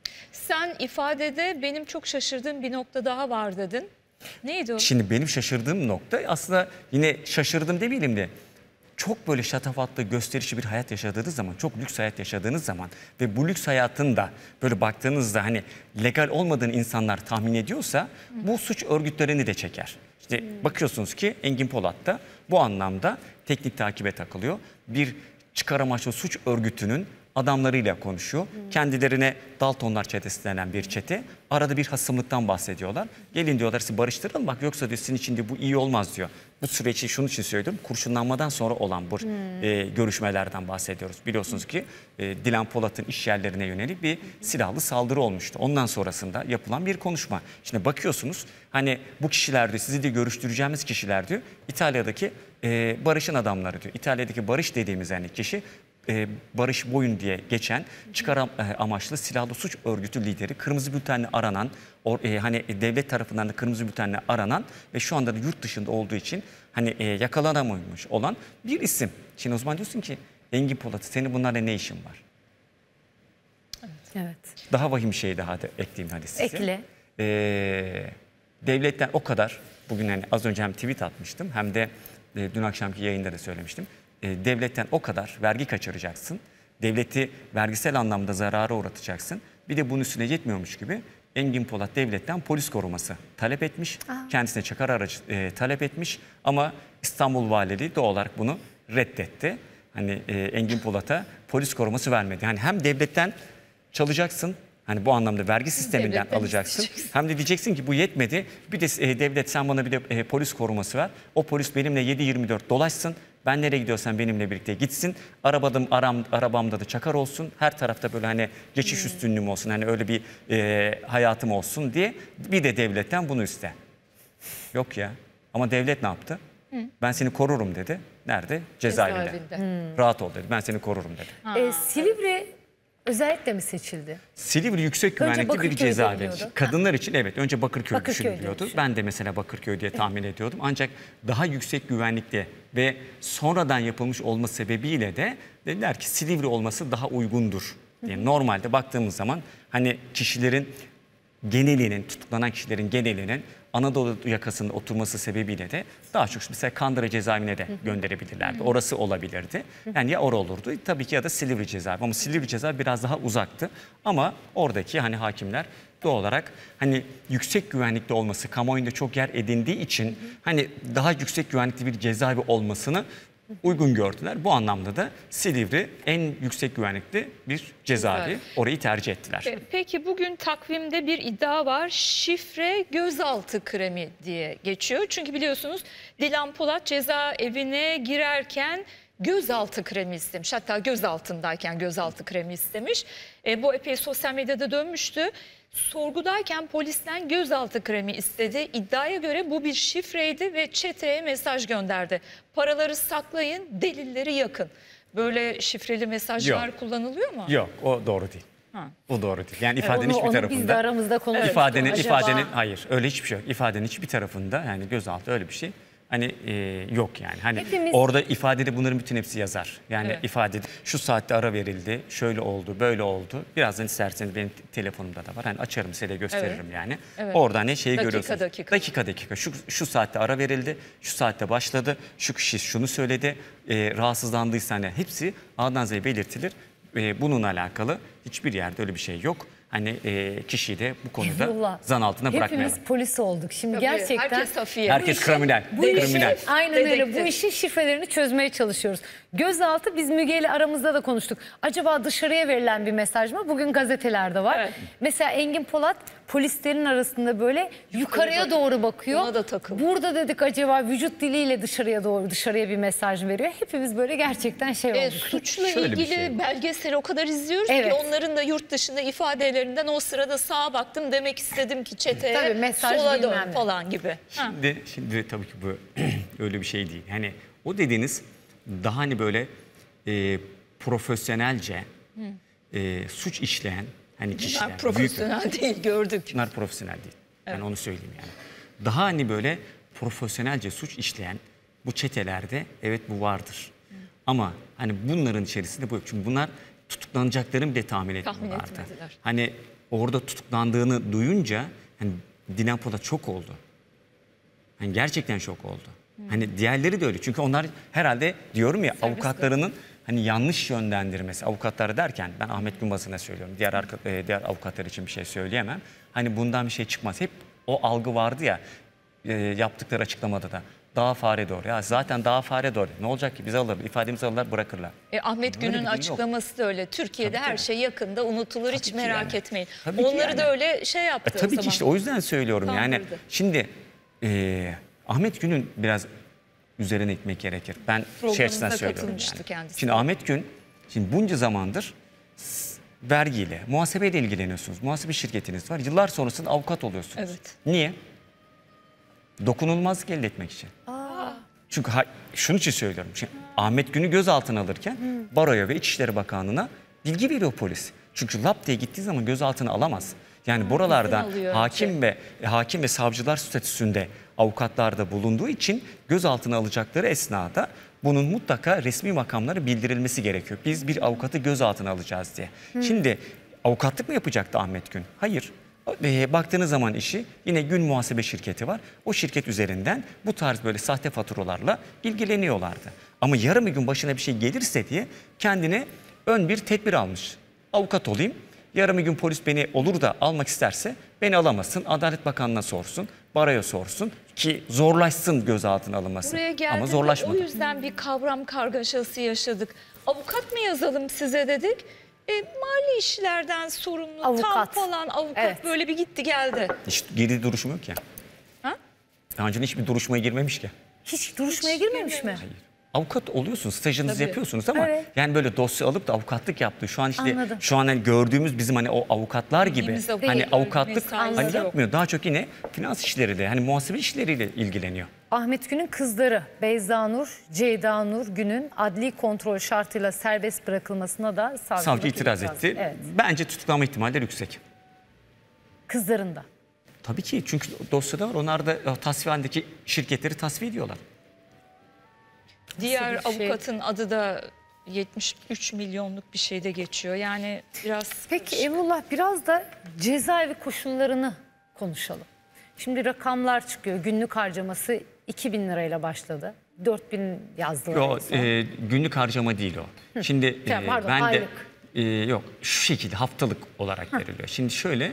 Sen ifadede benim çok şaşırdığım bir nokta daha var dedin. Neydi o? Şimdi benim şaşırdığım nokta aslında yine şaşırdım demeyelim de çok böyle şatafatlı gösterişli bir hayat yaşadığınız zaman, çok lüks hayat yaşadığınız zaman ve bu lüks hayatın da böyle baktığınızda hani legal olmadığını insanlar tahmin ediyorsa bu suç örgütlerini de çeker. İşte bakıyorsunuz ki Engin Polat da bu anlamda teknik takibe takılıyor. Bir çıkar amaçlı suç örgütünün adamlarıyla konuşuyor. Kendilerine Daltonlar çetesi denen bir çete. Arada bir hasımlıktan bahsediyorlar. Gelin diyorlar sizi barıştıralım bak yoksa diyor sizin için de bu iyi olmaz diyor. Bu süreci şunun için söylüyorum. Kurşunlanmadan sonra olan bu e, görüşmelerden bahsediyoruz. Biliyorsunuz ki e, Dilan Polat'ın iş yerlerine yönelik bir silahlı saldırı olmuştu. Ondan sonrasında yapılan bir konuşma. Şimdi bakıyorsunuz hani bu kişiler diyor sizi de görüştüreceğimiz kişiler diyor. İtalya'daki e, Barış'ın adamları diyor. İtalya'daki Barış dediğimiz yani kişi e, Barış Boyun diye geçen çıkar am- e, amaçlı silahlı suç örgütü lideri, kırmızı bültenle aranan, or, e, hani devlet tarafından da kırmızı bültenle aranan ve şu anda da yurt dışında olduğu için hani e, yakalanamamış olan bir isim. Şimdi o zaman diyorsun ki Engin Polat senin bunlarla ne işin var? Evet. Daha vahim şey daha da ekleyeyim hadi size. Ekle. Ee, devletten o kadar bugün hani az önce hem tweet atmıştım hem de e, dün akşamki yayında da söylemiştim. E, devletten o kadar vergi kaçıracaksın. Devleti vergisel anlamda zarara uğratacaksın. Bir de bunun üstüne yetmiyormuş gibi Engin Polat devletten polis koruması talep etmiş. Aa. Kendisine çakar aracı e, talep etmiş ama İstanbul Valiliği doğal olarak bunu reddetti. Hani e, Engin Polat'a polis koruması vermedi. Hani hem devletten çalacaksın, hani bu anlamda vergi sisteminden devletten alacaksın. Hem de diyeceksin ki bu yetmedi. Bir de e, devlet sen bana bir de e, polis koruması ver. O polis benimle yedi yirmi dört dolaşsın. Ben nereye gidiyorsam benimle birlikte gitsin. Arabadım, aram, arabamda da çakar olsun. Her tarafta böyle hani geçiş hmm. üstünlüğüm olsun. Hani öyle bir e, hayatım olsun diye. Bir de devletten bunu iste. Yok ya. Ama devlet ne yaptı? Hmm. Ben seni korurum dedi. Nerede? Cezaevinde. Cezaevinde. Hmm. Rahat ol dedi. Ben seni korurum dedi. Ha. E, Silivri özellikle mi seçildi? Silivri yüksek güvenlikli bir cezaevi. Kadınlar için evet önce Bakırköy, Bakırköy düşünülüyordu. Düşün. Ben de mesela Bakırköy diye tahmin ediyordum. Ancak daha yüksek güvenlikli ve sonradan yapılmış olması sebebiyle de dediler ki Silivri olması daha uygundur diye. Normalde baktığımız zaman hani kişilerin genelinin, tutuklanan kişilerin genelinin Anadolu yakasında oturması sebebiyle de daha çok mesela Kandıra cezaevine de gönderebilirlerdi. Orası olabilirdi. Yani ya orası olurdu tabii ki ya da Silivri cezaevi. Ama Silivri cezaevi biraz daha uzaktı. Ama oradaki hani hakimler doğal olarak hani yüksek güvenlikli olması kamuoyunda çok yer edindiği için hani daha yüksek güvenlikli bir cezaevi olmasını uygun gördüler. Bu anlamda da Silivri en yüksek güvenlikli bir cezaevi. Evet. Orayı tercih ettiler. Peki bugün takvimde bir iddia var. Şifre gözaltı kremi diye geçiyor. Çünkü biliyorsunuz Dilan Polat cezaevine girerken gözaltı kremi istemiş. Hatta gözaltındayken gözaltı kremi istemiş. E, bu epey sosyal medyada dönmüştü. Sorgudayken polisten gözaltı kremi istedi. İddiaya göre bu bir şifreydi ve çeteye mesaj gönderdi. Paraları saklayın, delilleri yakın. Böyle şifreli mesajlar Yok. kullanılıyor mu? Yok, o doğru değil. Ha. O doğru değil. Yani ifadenin onu, hiçbir onu tarafında. Biz de aramızda konuştuk. İfadenin, ifadenin hayır öyle hiçbir şey yok. İfadenin hiçbir tarafında yani gözaltı öyle bir şey. Hani e, yok yani. Hani Hepimiz... orada ifadede bunların bütün hepsi yazar. Yani evet. ifadede şu saatte ara verildi, şöyle oldu, böyle oldu. Birazdan isterseniz benim telefonumda da var. Hani açarım size de gösteririm evet. yani. Evet. Orada ne şeyi dakika, görüyorsunuz. Dakika dakika. Dakika Şu, şu saatte ara verildi, şu saatte başladı, şu kişi şunu söyledi, e, rahatsızlandıysa hani hepsi A'dan Z'ye belirtilir. E, bununla alakalı hiçbir yerde öyle bir şey yok. Hani e, kişiyi de bu konuda Eyvallah. zan altına bırakmayalım. Hepimiz polis olduk. Şimdi Tabii, gerçekten herkes safiye. Herkes kriminal. Bu kriminal. Işin, aynen Dedektif. öyle. Bu işin şifrelerini çözmeye çalışıyoruz. Gözaltı biz Müge ile aramızda da konuştuk. Acaba dışarıya verilen bir mesaj mı? Bugün gazetelerde var. Evet. Mesela Engin Polat polislerin arasında böyle yukarıya doğru bakıyor. Ona da takıldı. Burada dedik acaba vücut diliyle dışarıya doğru dışarıya bir mesaj veriyor. Hepimiz böyle gerçekten şey olduk. E, suçla Şöyle ilgili şey belgesel o kadar izliyoruz evet. ki onların da yurt dışında ifadelerinden o sırada sağa baktım demek istedim ki çeteye tabii, mesaj sola dön falan gibi. Şimdi, şimdi tabii ki bu öyle bir şey değil. Hani o dediğiniz daha hani böyle e, profesyonelce e, suç işleyen hani kişiler. Bunlar profesyonel büyük, değil gördük. Bunlar profesyonel değil. Evet. Yani onu söyleyeyim yani. Daha hani böyle profesyonelce suç işleyen bu çetelerde evet bu vardır. Hı. Ama hani bunların içerisinde bu yok. Çünkü bunlar tutuklanacaklarını bile tahmin etmiyorlardı. Hani orada tutuklandığını duyunca hani Dilan Polat şok oldu. Hani gerçekten şok oldu. Hmm. Hani diğerleri de öyle. Çünkü onlar herhalde diyorum ya Servis avukatlarının de. hani yanlış yönlendirmesi. Avukatları derken ben Ahmet Günbazı'na söylüyorum. Diğer arka, diğer avukatlar için bir şey söyleyemem. Hani bundan bir şey çıkmaz. Hep o algı vardı ya e, yaptıkları açıklamada da. Daha fare doğru. Ya zaten daha fare doğru. Ne olacak ki? Bizi alır, ifademizi alırlar, bırakırlar. E, Ahmet Gün'ün açıklaması yok. da öyle. Türkiye'de tabii her tabii. şey yakında unutulur. Tabii hiç merak yani. etmeyin. Tabii Onları yani. da öyle şey yaptı e, tabii o zaman. ki işte o yüzden söylüyorum. Tam yani burada. Şimdi e, Ahmet Gün'ün biraz üzerine gitmek gerekir. Ben şey açısından söylüyorum yani. Kendisi. Şimdi Ahmet Gün, şimdi bunca zamandır vergiyle, muhasebeyle ilgileniyorsunuz. Muhasebe şirketiniz var. Yıllar sonrasında avukat oluyorsunuz. Evet. Niye? Dokunulmazlık elde etmek için. Aa. Çünkü ha, şunun için söylüyorum. Şimdi Ahmet Gün'ü gözaltına alırken hmm. Baroya ve İçişleri Bakanlığı'na bilgi veriyor polis. Çünkü lap diye gittiği zaman gözaltına alamaz. Yani hmm, buralardan hakim ve hakim ve savcılar statüsünde avukatlarda bulunduğu için gözaltına alacakları esnada bunun mutlaka resmi makamlara bildirilmesi gerekiyor. Biz bir avukatı gözaltına alacağız diye. Hmm. Şimdi avukatlık mı yapacaktı Ahmet Gün? Hayır. E, baktığınız zaman işi yine gün muhasebe şirketi var. O şirket üzerinden bu tarz böyle sahte faturalarla ilgileniyorlardı. Ama yarın bir gün başına bir şey gelirse diye kendine ön bir tedbir almış. Avukat olayım. Yarın bir gün polis beni olur da almak isterse beni alamasın. Adalet Bakanlığı'na sorsun, baroya sorsun ki zorlaşsın gözaltına alınması. Buraya Ama geldiğinde zorlaşmadı. o yüzden bir kavram kargaşası yaşadık. Avukat mı yazalım size dedik. E, mali işlerden sorumlu tam Avukat. falan avukat Evet. böyle bir gitti geldi. Hiç geri duruşum yok ya. Ha? Daha önce hiçbir duruşmaya girmemiş ki. Hiç duruşmaya girmemiş mi? Avukat oluyorsunuz, stajınızı Tabii. yapıyorsunuz ama Evet. yani böyle dosya alıp da avukatlık yaptığı şu an işte Anladım. şu an hani gördüğümüz bizim hani o avukatlar gibi Bildiğimiz avukat hani değil, avukatlık mesaisi hani yok. yapmıyor. Daha çok yine finans işleriyle hani muhasebe işleriyle ilgileniyor. Ahmet Gün'ün kızları Beyza Nur, Ceyda Nur Gün'ün adli kontrol şartıyla serbest bırakılmasına da savcılık Savcı itiraz etti. Evet. Bence tutuklama ihtimalleri yüksek. Kızlarında. Tabii ki çünkü dosyada var. Onlar da e, tasfiye halindeki şirketleri tasfiye ediyorlar. Diğer bir şey? avukatın adı da yetmiş üç milyonluk bir şeyde geçiyor. Yani biraz Peki Emrullah biraz da cezaevi koşullarını konuşalım. Şimdi rakamlar çıkıyor. Günlük harcaması iki bin lirayla başladı. dört bin yazdılar. Yo, en son. e, günlük harcama değil o. Şimdi e, Ya pardon, ben de aylık. e, yok şu şekilde haftalık olarak veriliyor. Şimdi şöyle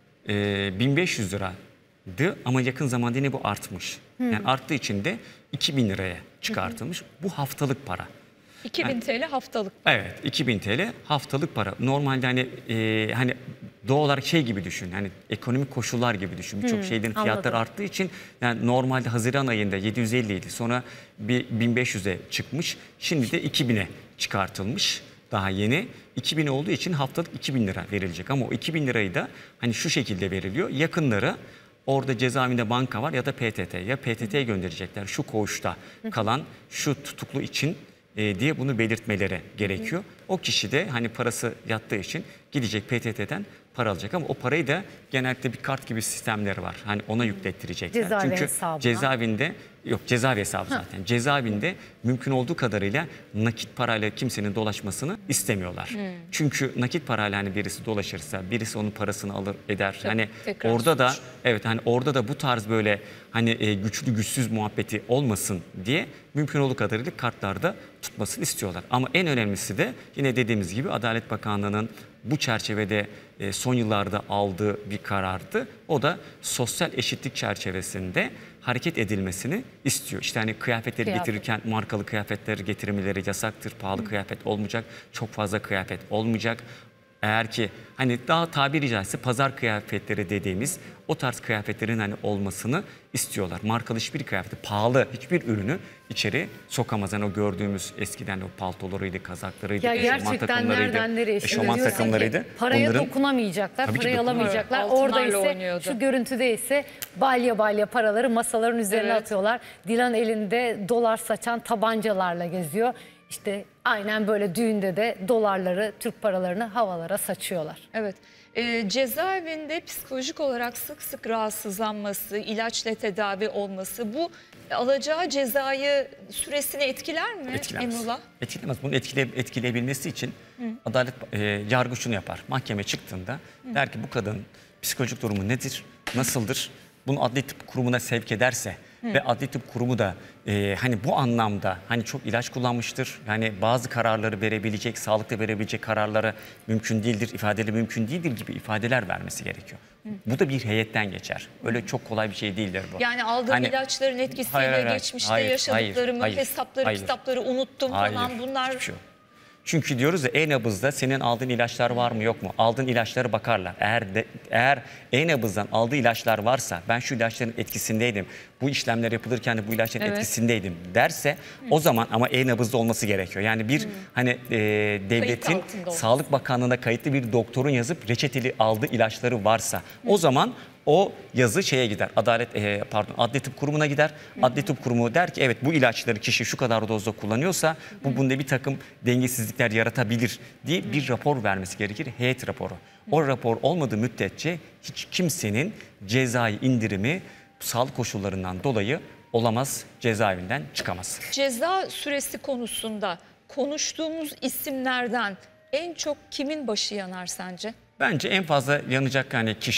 e, bin beş yüz liraydı ama yakın zamanda yine bu artmış. Yani arttığı için de iki bin liraya çıkartılmış. Bu haftalık para. iki bin T L haftalık. Evet, iki bin T L haftalık para. Normalde hani e, hani doğal olarak şey gibi düşün. Hani ekonomik koşullar gibi düşün. Birçok şeylerin fiyatları anladım. arttığı için yani normalde Haziran ayında yedi yüz elli idi. Sonra bir bin beş yüze çıkmış. Şimdi de iki bine çıkartılmış. Daha yeni. iki bin olduğu için haftalık iki bin lira verilecek ama o iki bin lirayı da hani şu şekilde veriliyor. Yakınları orada cezaevinde banka var ya da P T T. Ya P T T'ye gönderecekler şu koğuşta kalan şu tutuklu için e, diye bunu belirtmeleri gerekiyor. O kişi de hani parası yattığı için gidecek P T T'den para alacak ama o parayı da genellikle bir kart gibi sistemleri var. Hani ona yüklettirecekler. Cezaevi Çünkü hesabına. cezaevinde yok cezaevi hesabı zaten. Cezaevinde mümkün olduğu kadarıyla nakit parayla kimsenin dolaşmasını istemiyorlar. Çünkü nakit parayla hani birisi dolaşırsa, birisi onun parasını alır eder. Hani tekrar orada da suç. evet hani orada da bu tarz böyle hani e, güçlü güçsüz muhabbeti olmasın diye mümkün olduğu kadarıyla kartlarda tutmasını istiyorlar. Ama en önemlisi de yine dediğimiz gibi Adalet Bakanlığı'nın bu çerçevede e, son yıllarda aldığı bir karardı. O da sosyal eşitlik çerçevesinde hareket edilmesini istiyor. İşte hani kıyafetleri Kıyafet. getirirken markalı kıyafetleri getirmeleri yasaktır. Pahalı kıyafet olmayacak. Çok fazla kıyafet olmayacak. Eğer ki hani daha tabiri caizse pazar kıyafetleri dediğimiz o tarz kıyafetlerin hani olmasını istiyorlar. Markalı hiçbir kıyafeti, pahalı hiçbir ürünü içeri sokamaz. Yani o gördüğümüz eskiden o paltolarıydı, kazaklarıydı, Ya eşofman gerçekten takımlarıydı, nereden nereye? Şimdi eşofman diyorsun ki takımlarıydı. Paraya Bunların- dokunamayacaklar, Tabii ki parayı dokunmuyor. alamayacaklar. Altınlarla Orada ise oynuyordu. şu görüntüde ise balya balya paraları masaların üzerine Evet. atıyorlar. Dilan elinde dolar saçan tabancalarla geziyor. İşte aynen böyle düğünde de dolarları, Türk paralarını havalara saçıyorlar. Evet. Ee, cezaevinde psikolojik olarak sık sık rahatsızlanması, ilaçla tedavi olması bu alacağı cezayı süresini etkiler mi Etkilemez. Emrullah? Etkilemez. Bunu etkile, etkileyebilmesi için adalet e, yargı şunu yapar. Mahkeme çıktığında der ki bu kadın psikolojik durumu nedir, nasıldır? Bunu adli tıp kurumuna sevk ederse ve adli tıp kurumu da e, hani bu anlamda hani çok ilaç kullanmıştır. Yani bazı kararları verebilecek, sağlıklı verebilecek kararları mümkün değildir, ifadeleri mümkün değildir gibi ifadeler vermesi gerekiyor. Bu da bir heyetten geçer. Öyle çok kolay bir şey değildir bu. Yani aldığım Hani- ilaçların etkisiyle Hayır, hayır, hayır. geçmişte Hayır, yaşadıklarımı, hayır, hayır, hesapları, hayır. kitapları unuttum Hayır, falan bunlar. hiçbir şey yok. Çünkü diyoruz ya e-nabızda senin aldığın ilaçlar var mı yok mu? Aldığın ilaçlara bakarlar. Eğer de, eğer e-nabızdan aldığı ilaçlar varsa ben şu ilaçların etkisindeydim. Bu işlemler yapılırken de bu ilaçların Evet. etkisindeydim derse o zaman ama e-nabızda olması gerekiyor. Yani bir hani e, devletin altında olması. Sağlık Bakanlığı'na kayıtlı bir doktorun yazıp reçeteli aldığı ilaçları varsa o zaman o yazı şeye gider. Adalet e, pardon Adli Tıp Kurumu'na gider. Adli Tıp Kurumu der ki evet bu ilaçları kişi şu kadar dozda kullanıyorsa bu bunda bir takım dengesizlikler yaratabilir diye bir rapor vermesi gerekir. Heyet raporu. O rapor olmadığı müddetçe hiç kimsenin cezai indirimi sağlık koşullarından dolayı olamaz, cezaevinden çıkamaz. Ceza süresi konusunda konuştuğumuz isimlerden en çok kimin başı yanar sence? Bence en fazla yanacak hani kişi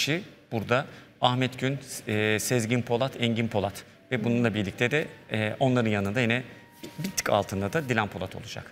burada Ahmet Gün, e, Sezgin Polat, Engin Polat ve bununla birlikte de e, onların yanında yine bir tık altında da Dilan Polat olacak.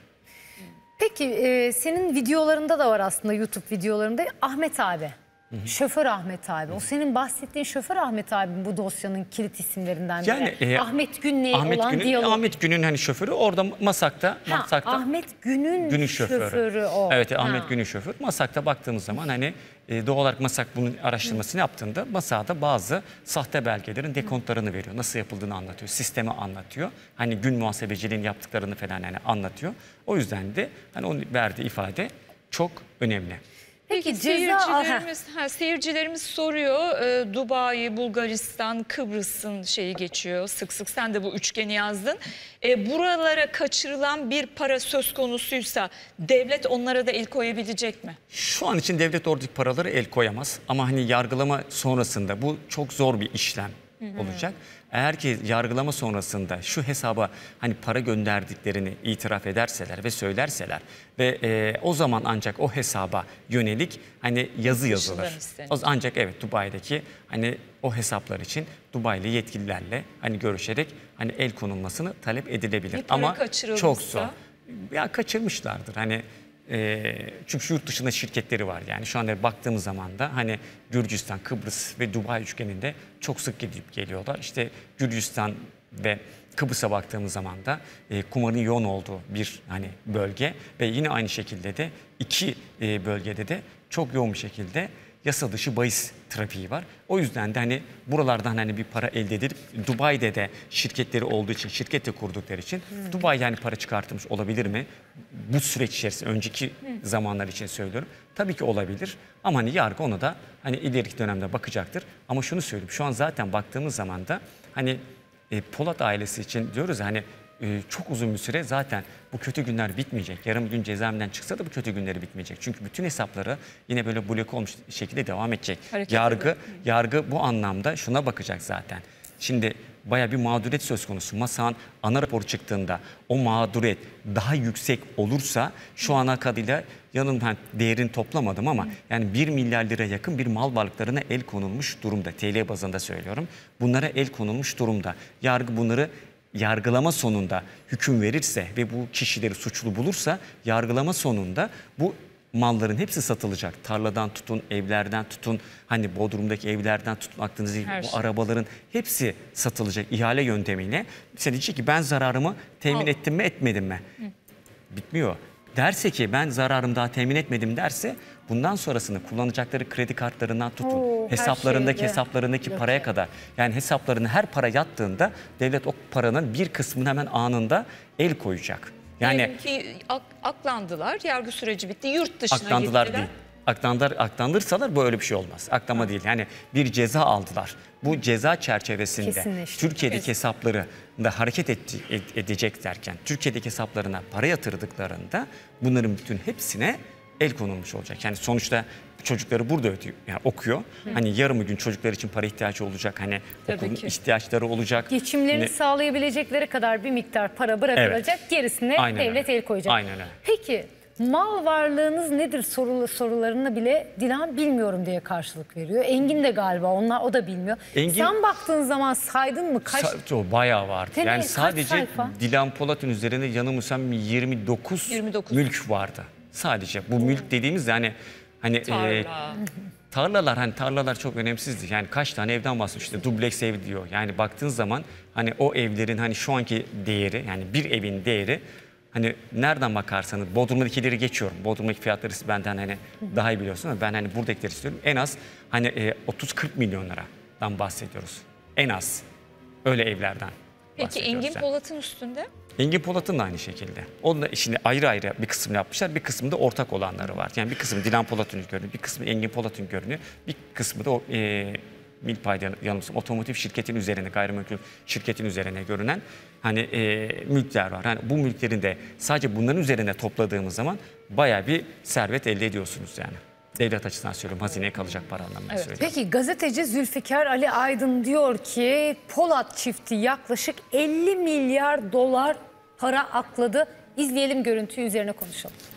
Peki e, senin videolarında da var aslında, YouTube videolarında Ahmet abi. Hı hı. Şoför Ahmet abi. O senin bahsettiğin şoför Ahmet abi bu dosyanın kilit isimlerinden biri. Yani, e, Ahmet Gün'le olan Günün, diyalog. Ahmet Gün'ün hani şoförü orada Masak'ta. Ha, Masak'ta Ahmet Gün'ün Günün şoförü. şoförü o. Evet, Ahmet ha. Gün'ün şoförü. Masak'ta baktığımız zaman hani e, doğal olarak Masak bunun araştırmasını Hı. yaptığında Masak'ta bazı sahte belgelerin dekontlarını veriyor. Nasıl yapıldığını anlatıyor. Sistemi anlatıyor. Hani gün muhasebeciliğin yaptıklarını falan yani anlatıyor. O yüzden de hani onun verdiği ifade çok önemli. Peki, Peki seyircilerimiz, ha, seyircilerimiz soruyor. E, Dubai, Bulgaristan, Kıbrıs'ın şeyi geçiyor. Sık sık sen de bu üçgeni yazdın. E, buralara kaçırılan bir para söz konusuysa devlet onlara da el koyabilecek mi? Şu an için devlet oradaki paraları el koyamaz. Ama hani yargılama sonrasında bu çok zor bir işlem Hı -hı. olacak. Eğer ki yargılama sonrasında şu hesaba hani para gönderdiklerini itiraf ederseler ve söylerseler ve e, o zaman ancak o hesaba yönelik hani yazı yazılır. Ancak evet Dubai'deki hani o hesaplar için Dubai'li yetkililerle hani görüşerek hani el konulmasını talep edilebilir. Ama çok zor. Ya kaçırmışlardır hani. E, çünkü yurt dışında şirketleri var yani şu anda baktığımız zaman da hani Gürcistan, Kıbrıs ve Dubai üçgeninde çok sık gidip geliyorlar. İşte Gürcistan ve Kıbrıs'a baktığımız zaman da e, kumarın yoğun olduğu bir hani bölge ve yine aynı şekilde de iki e, bölgede de çok yoğun bir şekilde yasa dışı bahis trafiği var. O yüzden de hani buralardan hani bir para elde edilip Dubai'de de şirketleri olduğu için, şirkette kurdukları için hmm. Dubai yani para çıkartmış olabilir mi? Bu süreç içerisinde önceki hmm. zamanlar için söylüyorum. Tabii ki olabilir ama hani yargı ona da hani ileriki dönemde bakacaktır. Ama şunu söyleyeyim, şu an zaten baktığımız zaman da hani e, Polat ailesi için diyoruz hani e, çok uzun bir süre zaten bu kötü günler bitmeyecek. Yarım gün cezaevinden çıksa da bu kötü günleri bitmeyecek. Çünkü bütün hesapları yine böyle bloke olmuş şekilde devam edecek. Hareket yargı edin. yargı bu anlamda şuna bakacak zaten. Şimdi bayağı bir mağduriyet söz konusu. Masak'ın ana raporu çıktığında o mağduriyet daha yüksek olursa şu ana kadarıyla yanımdan değerini toplamadım ama yani bir milyar lira yakın bir mal varlıklarına el konulmuş durumda. T L bazında söylüyorum. Bunlara el konulmuş durumda. Yargı bunları yargılama sonunda hüküm verirse ve bu kişileri suçlu bulursa yargılama sonunda bu malların hepsi satılacak. Tarladan tutun, evlerden tutun, hani Bodrum'daki evlerden tutun, aklınızda bu şey. arabaların hepsi satılacak ihale yöntemiyle. Sen diyecek ki ben zararımı temin Al. ettim mi etmedim mi? Hı. Bitmiyor. Derse ki ben zararımı daha temin etmedim derse bundan sonrasını kullanacakları kredi kartlarından tutun, Oo, hesaplarındaki hesaplarındaki Yok paraya yani. kadar. Yani hesaplarına her para yattığında devlet o paranın bir kısmını hemen anında el koyacak. Yani ki ak aklandılar, yargı süreci bitti, yurt dışına aklandılar gittiler. Değil. Aklandılar, aklandırsalar böyle bir şey olmaz. Aklama ha. değil. Yani bir ceza aldılar. Bu ceza çerçevesinde Türkiye'deki hesapları da hareket et, et, edecek derken, Türkiye'deki hesaplarına para yatırdıklarında bunların bütün hepsine el konulmuş olacak. Yani sonuçta çocukları burada ödüyor, yani okuyor. Hı. Hani yarım gün çocuklar için para ihtiyacı olacak. Hani Tabii okulun ki. ihtiyaçları olacak. Geçimlerini ne? sağlayabilecekleri kadar bir miktar para bırakılacak. Evet. Gerisine Aynen devlet öyle. el koyacak. Aynen öyle. Peki mal varlığınız nedir sorulu sorularını bile Dilan bilmiyorum diye karşılık veriyor. Engin de galiba onlar o da bilmiyor. Engin, Sen baktığın zaman saydın mı kaç? Sa bayağı vardı. Tabii, yani sadece Dilan Polat'ın üzerinde yanılmıyorsam yirmi dokuz, yirmi dokuz mülk vardı. Sadece bu mülk dediğimiz yani hani Tarla. e, tarlalar hani tarlalar çok önemsizdi. Yani kaç tane evden bahsediyor işte dubleks ev diyor. Yani baktığın zaman hani o evlerin hani şu anki değeri yani bir evin değeri hani nereden bakarsanız Bodrum'dakileri geçiyorum. Bodrum'daki fiyatları siz benden hani daha iyi biliyorsunuz ama ben hani buradakileri istiyorum. En az hani e, otuz kırk milyon liradan bahsediyoruz. En az öyle evlerden. Peki Engin Polat'ın üstünde? Engin Polat'ın da aynı şekilde. Onun da şimdi ayrı ayrı bir kısmını yapmışlar. Bir kısmında ortak olanları var. Yani bir kısmı Dilan Polat'ın görünüyor, bir kısmı Engin Polat'ın görünüyor. Bir kısmı da o e, Milpay'da yanılmıyorsam otomotiv şirketin üzerine, gayrimenkul şirketin üzerine görünen hani e, mülkler var. Yani bu mülklerin de sadece bunların üzerine topladığımız zaman bayağı bir servet elde ediyorsunuz yani. Devlet açısından söylüyorum, hazineye kalacak para anlamında evet. söylüyorum. Peki gazeteci Zülfikar Ali Aydın diyor ki Polat çifti yaklaşık elli milyar dolar para akladı. İzleyelim görüntüyü, üzerine konuşalım.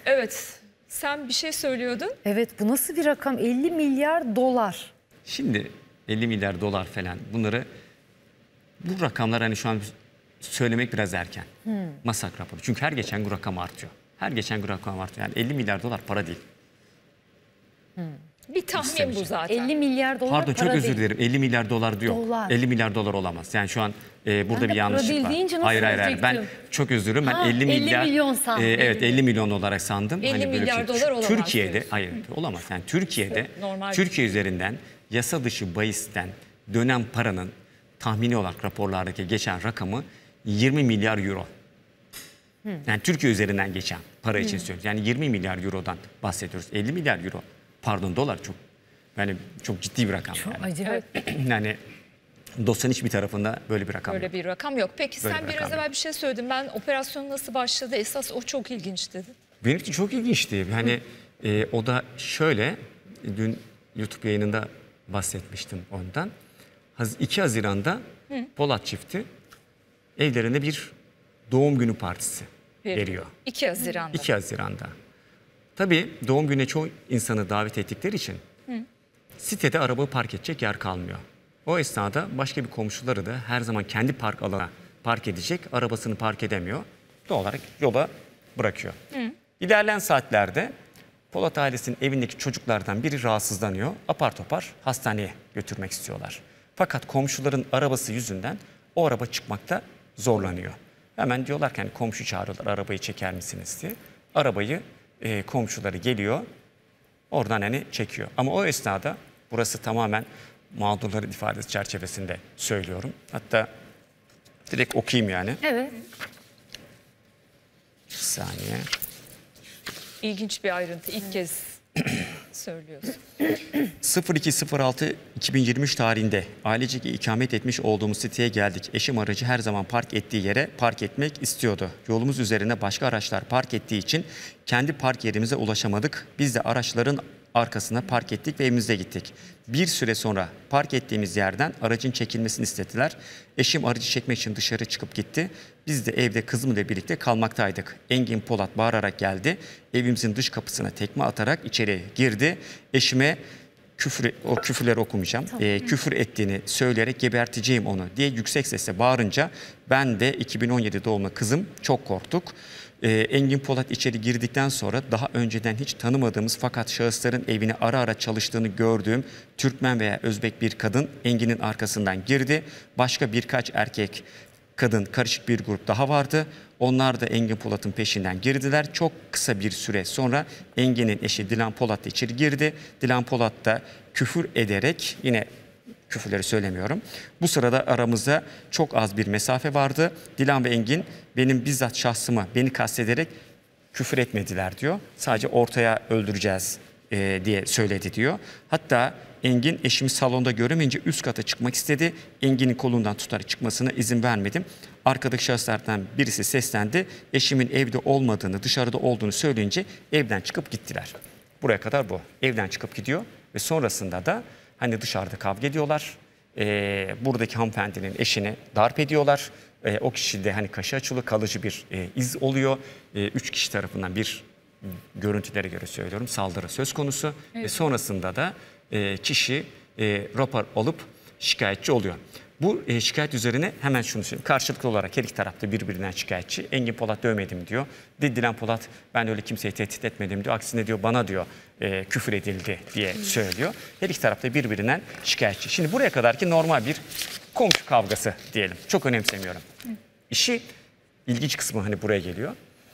Evet. Sen bir şey söylüyordun. Evet, bu nasıl bir rakam? elli milyar dolar. Şimdi elli milyar dolar falan, bunları, bu rakamlar hani şu an söylemek biraz erken. Hmm. Masak raporu. Çünkü her geçen gün rakam artıyor. Her geçen gün rakam artıyor. Yani elli milyar dolar para değil. Hmm. Bir tahmin bu zaten. elli milyar dolar Pardon, para çok özür değil. dilerim. elli milyar dolar diyor. Dolar. elli milyar dolar olamaz. Yani şu an e, burada Ben de bir para yanlışlık değil var. deyince nasıl Hayır hayır hayır. Ben diyecektim? çok özür dilerim. Ben Ha, elli milyar milyon sandım. e, evet elli milyon olarak sandım. elli böyle bir milyar şey. dolar olamaz Türkiye'de diyorsun. hayır olamaz. Yani Türkiye'de Normal. Türkiye üzerinden yasa dışı bahisten dönen paranın tahmini olarak raporlardaki geçen rakamı yirmi milyar euro. Yani Türkiye üzerinden geçen para için söylüyoruz. Yani yirmi milyar eurodan bahsediyoruz. elli milyar euro. Pardon, dolar çok. Yani çok ciddi bir rakam. Çok yani. acayip. Yani dosyanın hiçbir tarafında böyle bir rakam Böyle yok. bir rakam yok. Peki Böyle sen bir biraz rakam evvel yok. bir şey söyledin. Ben operasyon nasıl başladı? Esas o çok ilginç dedin. Benim için çok ilginçti. Hani e, o da şöyle, dün YouTube yayınında bahsetmiştim ondan. iki Haziran'da Polat çifti evlerine bir doğum günü partisi veriyor. iki Haziran'da. iki Haziran'da. Tabii doğum gününe çoğu insanı davet ettikleri için sitede araba park edecek yer kalmıyor. O esnada başka bir komşuları da her zaman kendi park alanına park edecek, arabasını park edemiyor. Doğal olarak yola bırakıyor. Hı. İlerleyen saatlerde Polat ailesinin evindeki çocuklardan biri rahatsızlanıyor. Apar topar hastaneye götürmek istiyorlar. Fakat komşuların arabası yüzünden o araba çıkmakta zorlanıyor. Hemen diyorlar ki hani komşu çağırıyorlar, arabayı çeker misiniz diye. Arabayı e, komşuları geliyor, oradan hani çekiyor. Ama o esnada, burası tamamen mağdurların ifadesi çerçevesinde söylüyorum. Hatta direkt okuyayım yani. Evet. Bir saniye. İlginç bir ayrıntı. İlk kez söylüyorsun. sıfır iki sıfır altı iki bin yirmi üç tarihinde ailecek ikamet etmiş olduğumuz siteye geldik. Eşim aracı her zaman park ettiği yere park etmek istiyordu. Yolumuz üzerine başka araçlar park ettiği için kendi park yerimize ulaşamadık. Biz de araçların arkasına park ettik ve evimize gittik. Bir süre sonra park ettiğimiz yerden aracın çekilmesini istediler. Eşim aracı çekmek için dışarı çıkıp gitti. Biz de evde kızımla birlikte kalmaktaydık. Engin Polat bağırarak geldi. Evimizin dış kapısına tekme atarak içeri girdi. Eşime küfür, o küfürleri okumayacağım. Tamam. E, küfür ettiğini söyleyerek geberteceğim onu diye yüksek sesle bağırınca ben de iki bin on yedi doğumlu kızım çok korktuk. Ee, Engin Polat içeri girdikten sonra daha önceden hiç tanımadığımız fakat şahısların evine ara ara çalıştığını gördüğüm Türkmen veya Özbek bir kadın Engin'in arkasından girdi. Başka birkaç erkek, kadın, karışık bir grup daha vardı. Onlar da Engin Polat'ın peşinden girdiler. Çok kısa bir süre sonra Engin'in eşi Dilan Polat da içeri girdi. Dilan Polat da küfür ederek, yine küfürleri söylemiyorum. Bu sırada aramızda çok az bir mesafe vardı. Dilan ve Engin benim bizzat şahsıma beni kastederek küfür etmediler diyor. Sadece ortaya öldüreceğiz e, diye söyledi diyor. Hatta Engin eşimi salonda göremeyince üst kata çıkmak istedi. Engin'in kolundan tutarak çıkmasına izin vermedim. Arkadaki şahıslardan birisi seslendi. Eşimin evde olmadığını, dışarıda olduğunu söyleyince evden çıkıp gittiler. Buraya kadar bu. Evden çıkıp gidiyor ve sonrasında da hani dışarıda kavga ediyorlar. Ee, buradaki hanımefendinin eşini darp ediyorlar. Ee, o kişi de hani kaşı açılı kalıcı bir e, iz oluyor. E, üç kişi tarafından bir görüntülere göre söylüyorum saldırı söz konusu. Evet. Ve sonrasında da e, kişi e, rapor alıp şikayetçi oluyor. Bu e, şikayet üzerine hemen şunu söyleyeyim. Karşılıklı olarak her iki tarafta birbirinden şikayetçi. Engin Polat dövmedim diyor. Dilan Polat ben öyle kimseyi tehdit etmedim diyor. Aksine diyor bana diyor e, küfür edildi diye söylüyor. Her iki tarafta birbirinden şikayetçi. Şimdi buraya kadarki normal bir komşu kavgası diyelim. Çok önemsemiyorum. İşi ilginç kısmı hani buraya geliyor.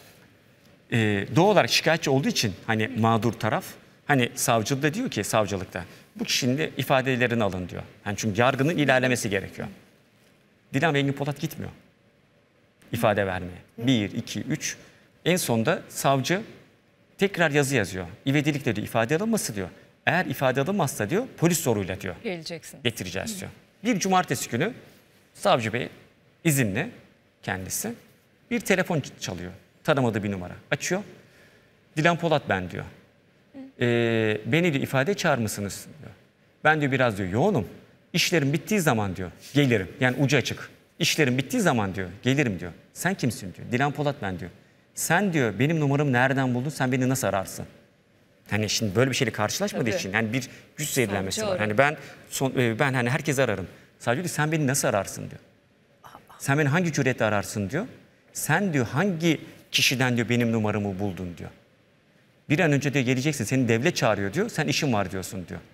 E, doğal olarak şikayetçi olduğu için hani mağdur taraf hani savcı da diyor ki savcılıkta bu kişinin de ifadelerini alın diyor. Yani çünkü yargının ilerlemesi gerekiyor. Dilan ve Engin Polat gitmiyor ifade vermeye. Bir, iki, üç. En sonunda savcı tekrar yazı yazıyor. İvedilikle diyor ifade alınması diyor. Eğer ifade alınmazsa diyor polis zoruyla diyor. Geleceksin. Getireceğiz diyor. Bir cumartesi günü savcı bey izinli kendisi bir telefon çalıyor. Tanımadığı bir numara. Açıyor. Dilan Polat ben diyor. Ee, beni diyor ifade çağır mısınız diyor. Ben diyor biraz diyor yoğunum. İşlerim bittiği zaman diyor gelirim. Yani ucu açık. İşlerim bittiği zaman diyor gelirim diyor. Sen kimsin diyor. Dilan Polat ben diyor. Sen diyor benim numaramı nereden buldun, sen beni nasıl ararsın? Hani şimdi böyle bir şeyle karşılaşmadığı Tabii. için yani bir güç zehirlenmesi Savcı var. Hani ben son, ben hani herkesi ararım. Savcı diyor sen beni nasıl ararsın diyor. Sen beni hangi cüretle ararsın diyor. Sen diyor hangi kişiden diyor benim numaramı buldun diyor. Bir an önce diyor geleceksin, seni devlet çağırıyor diyor. Sen işin var diyorsun diyor.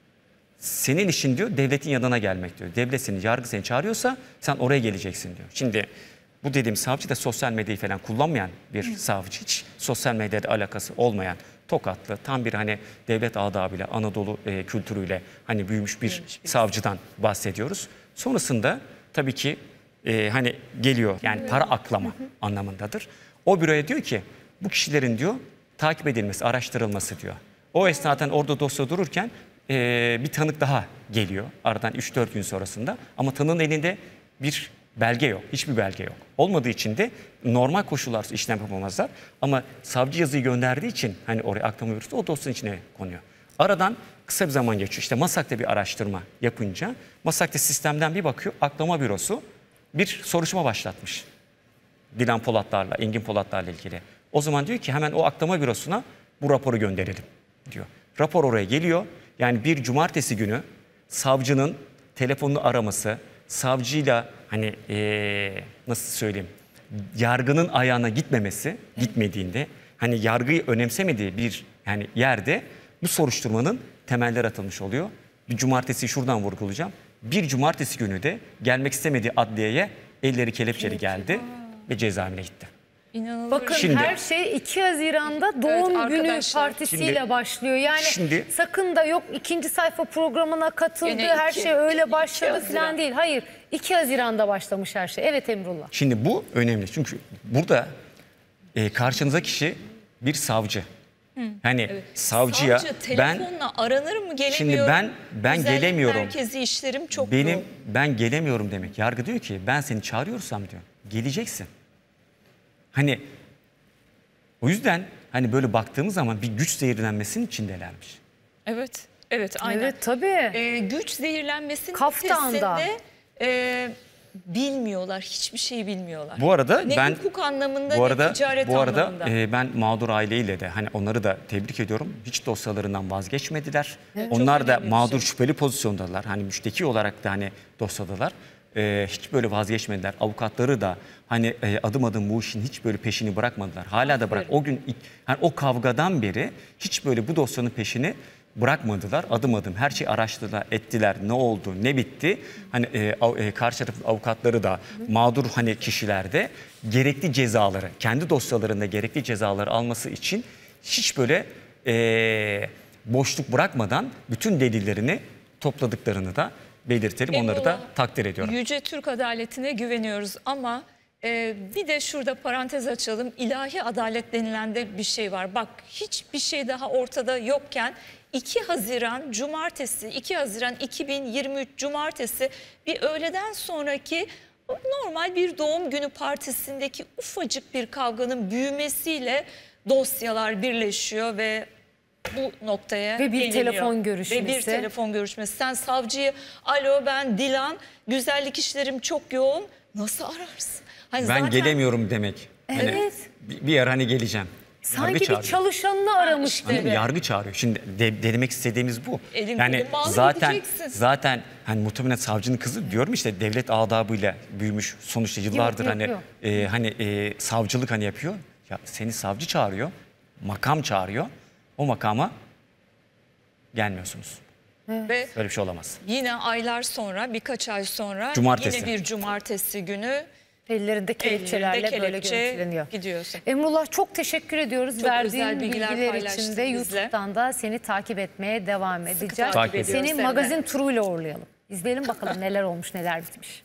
Senin işin diyor devletin yanına gelmek diyor. Devlet seni, yargı seni çağırıyorsa sen oraya geleceksin diyor. Şimdi bu dediğim savcı da sosyal medyayı falan kullanmayan bir savcı. Hiç sosyal medyada alakası olmayan, Tokatlı, tam bir hani devlet adabıyla, Anadolu e, kültürüyle hani büyümüş bir savcıdan bahsediyoruz. Sonrasında tabii ki e, hani geliyor yani para aklama anlamındadır. O büroya diyor ki bu kişilerin diyor takip edilmesi, araştırılması diyor. O esnaden orada dosya dururken e, bir tanık daha geliyor aradan üç dört gün sonrasında. Ama tanığın elinde bir belge yok, hiçbir belge yok. Olmadığı için de normal koşullar işlem yapamazlar. Ama savcı yazıyı gönderdiği için hani oraya aklama bürosu o dosyanın içine konuyor. Aradan kısa bir zaman geçiyor. İşte MASAK'ta bir araştırma yapınca MASAK'ta sistemden bir bakıyor, aklama bürosu bir soruşturma başlatmış. Dilan Polatlar'la, Engin Polatlar'la ilgili. O zaman diyor ki hemen o aklama bürosuna bu raporu gönderelim diyor. Rapor oraya geliyor. Yani bir cumartesi günü savcının telefonunu araması, savcıyla hani ee, nasıl söyleyeyim, yargının ayağına gitmemesi, gitmediğinde hani yargıyı önemsemediği bir yani yerde bu soruşturmanın temeller atılmış oluyor. Bir cumartesi şuradan vurgulayacağım. Bir cumartesi günü de gelmek istemediği adliyeye elleri kelepçeli geldi ve cezaevine gitti. İnanılır. Bakın Şimdi- her şey iki Haziran'da doğum Evet, günü arkadaşlar. partisiyle Şimdi- başlıyor. Yani Şimdi- sakın da yok ikinci sayfa programına katıldı, Gene her iki- şey öyle iki başladı Haziran. falan değil. Hayır, iki Haziran'da başlamış her şey. Evet Emrullah. Şimdi bu önemli çünkü burada e, karşınıza kişi bir savcı. Hani savcıya Savcı ben telefonla aranır mı, gelemiyorum. Şimdi ben- ben Güzellik gelemiyorum. merkezi işlerim çok benim yoğun. ben gelemiyorum demek. Yargı diyor ki ben seni çağırıyorsam diyor geleceksin. Hani o yüzden hani böyle baktığımız zaman bir güç zehirlenmesinin içindelermiş. Evet, evet aynen. Evet tabii. Ee, güç zehirlenmesinin Kaftan'da. ötesinde e, bilmiyorlar, hiçbir şeyi bilmiyorlar. Bu arada ne ben hukuk anlamında bu arada ne ticaret bu arada anlamında. e, ben mağdur aileyle de hani onları da tebrik ediyorum. Hiç dosyalarından vazgeçmediler. çok Onlar da önemli bir mağdur şey. şüpheli pozisyondalar. Hani müşteki olarak da hani dosyadalar. E, hiç böyle vazgeçmediler. Avukatları da hani e, adım adım bu işin hiç böyle peşini bırakmadılar. Hala da bırak. Aferin. O gün ilk- hani o kavgadan beri hiç böyle bu dosyanın peşini bırakmadılar. Adım adım her şeyi araştırdılar, ettiler. Ne oldu, ne bitti? Hani e, av- e, karşı tarafın avukatları da mağdur hani kişilerde gerekli cezaları, kendi dosyalarında gerekli cezaları alması için hiç böyle e, boşluk bırakmadan bütün delillerini topladıklarını da belirtelim. Onları da Emrullah, takdir ediyorum. Yüce Türk adaletine güveniyoruz ama e, bir de şurada parantez açalım. İlahi adalet denilen de bir şey var. Bak hiçbir şey daha ortada yokken iki Haziran Cumartesi, iki Haziran iki bin yirmi üç Cumartesi bir öğleden sonraki normal bir doğum günü partisindeki ufacık bir kavganın büyümesiyle dosyalar birleşiyor ve bu noktaya Ve bir geliniyor. telefon Ve bir görüşmesi. telefon görüşmesi. Sen savcıyı alo ben Dilan, güzellik işlerim çok yoğun, nasıl ararsın? Hani Ben zaten- gelemiyorum demek. Hani Evet. bir, bir yer hani geleceğim. Yargı Sanki bir çağırıyor. çalışanını aramış işte. gibi. Yargı çağırıyor. Şimdi de, de demek istediğimiz bu. Elin yani kolun bağlı zaten gideceksin. zaten hani muhtemelen savcının kızı diyorum işte devlet adabıyla büyümüş sonuçta yıllardır yok, hani yok. e, hani e, savcılık hani yapıyor. Ya seni savcı çağırıyor. Makam çağırıyor. O makama gelmiyorsunuz. Ve Böyle bir şey olamaz. yine aylar sonra, birkaç ay sonra Cumartesi. yine bir cumartesi günü Ellerinde kelepçelerle ellerinde böyle kelepçe görüntüleniyor. gidiyorsun. Emrullah çok teşekkür ediyoruz. Çok Verdiğin özel bilgiler bilgiler paylaştın için de bizle. YouTube'dan da seni takip etmeye devam edeceğiz. takip ediyoruz Seni seni de. magazin turuyla uğurlayalım. İzleyelim bakalım neler olmuş neler bitmiş.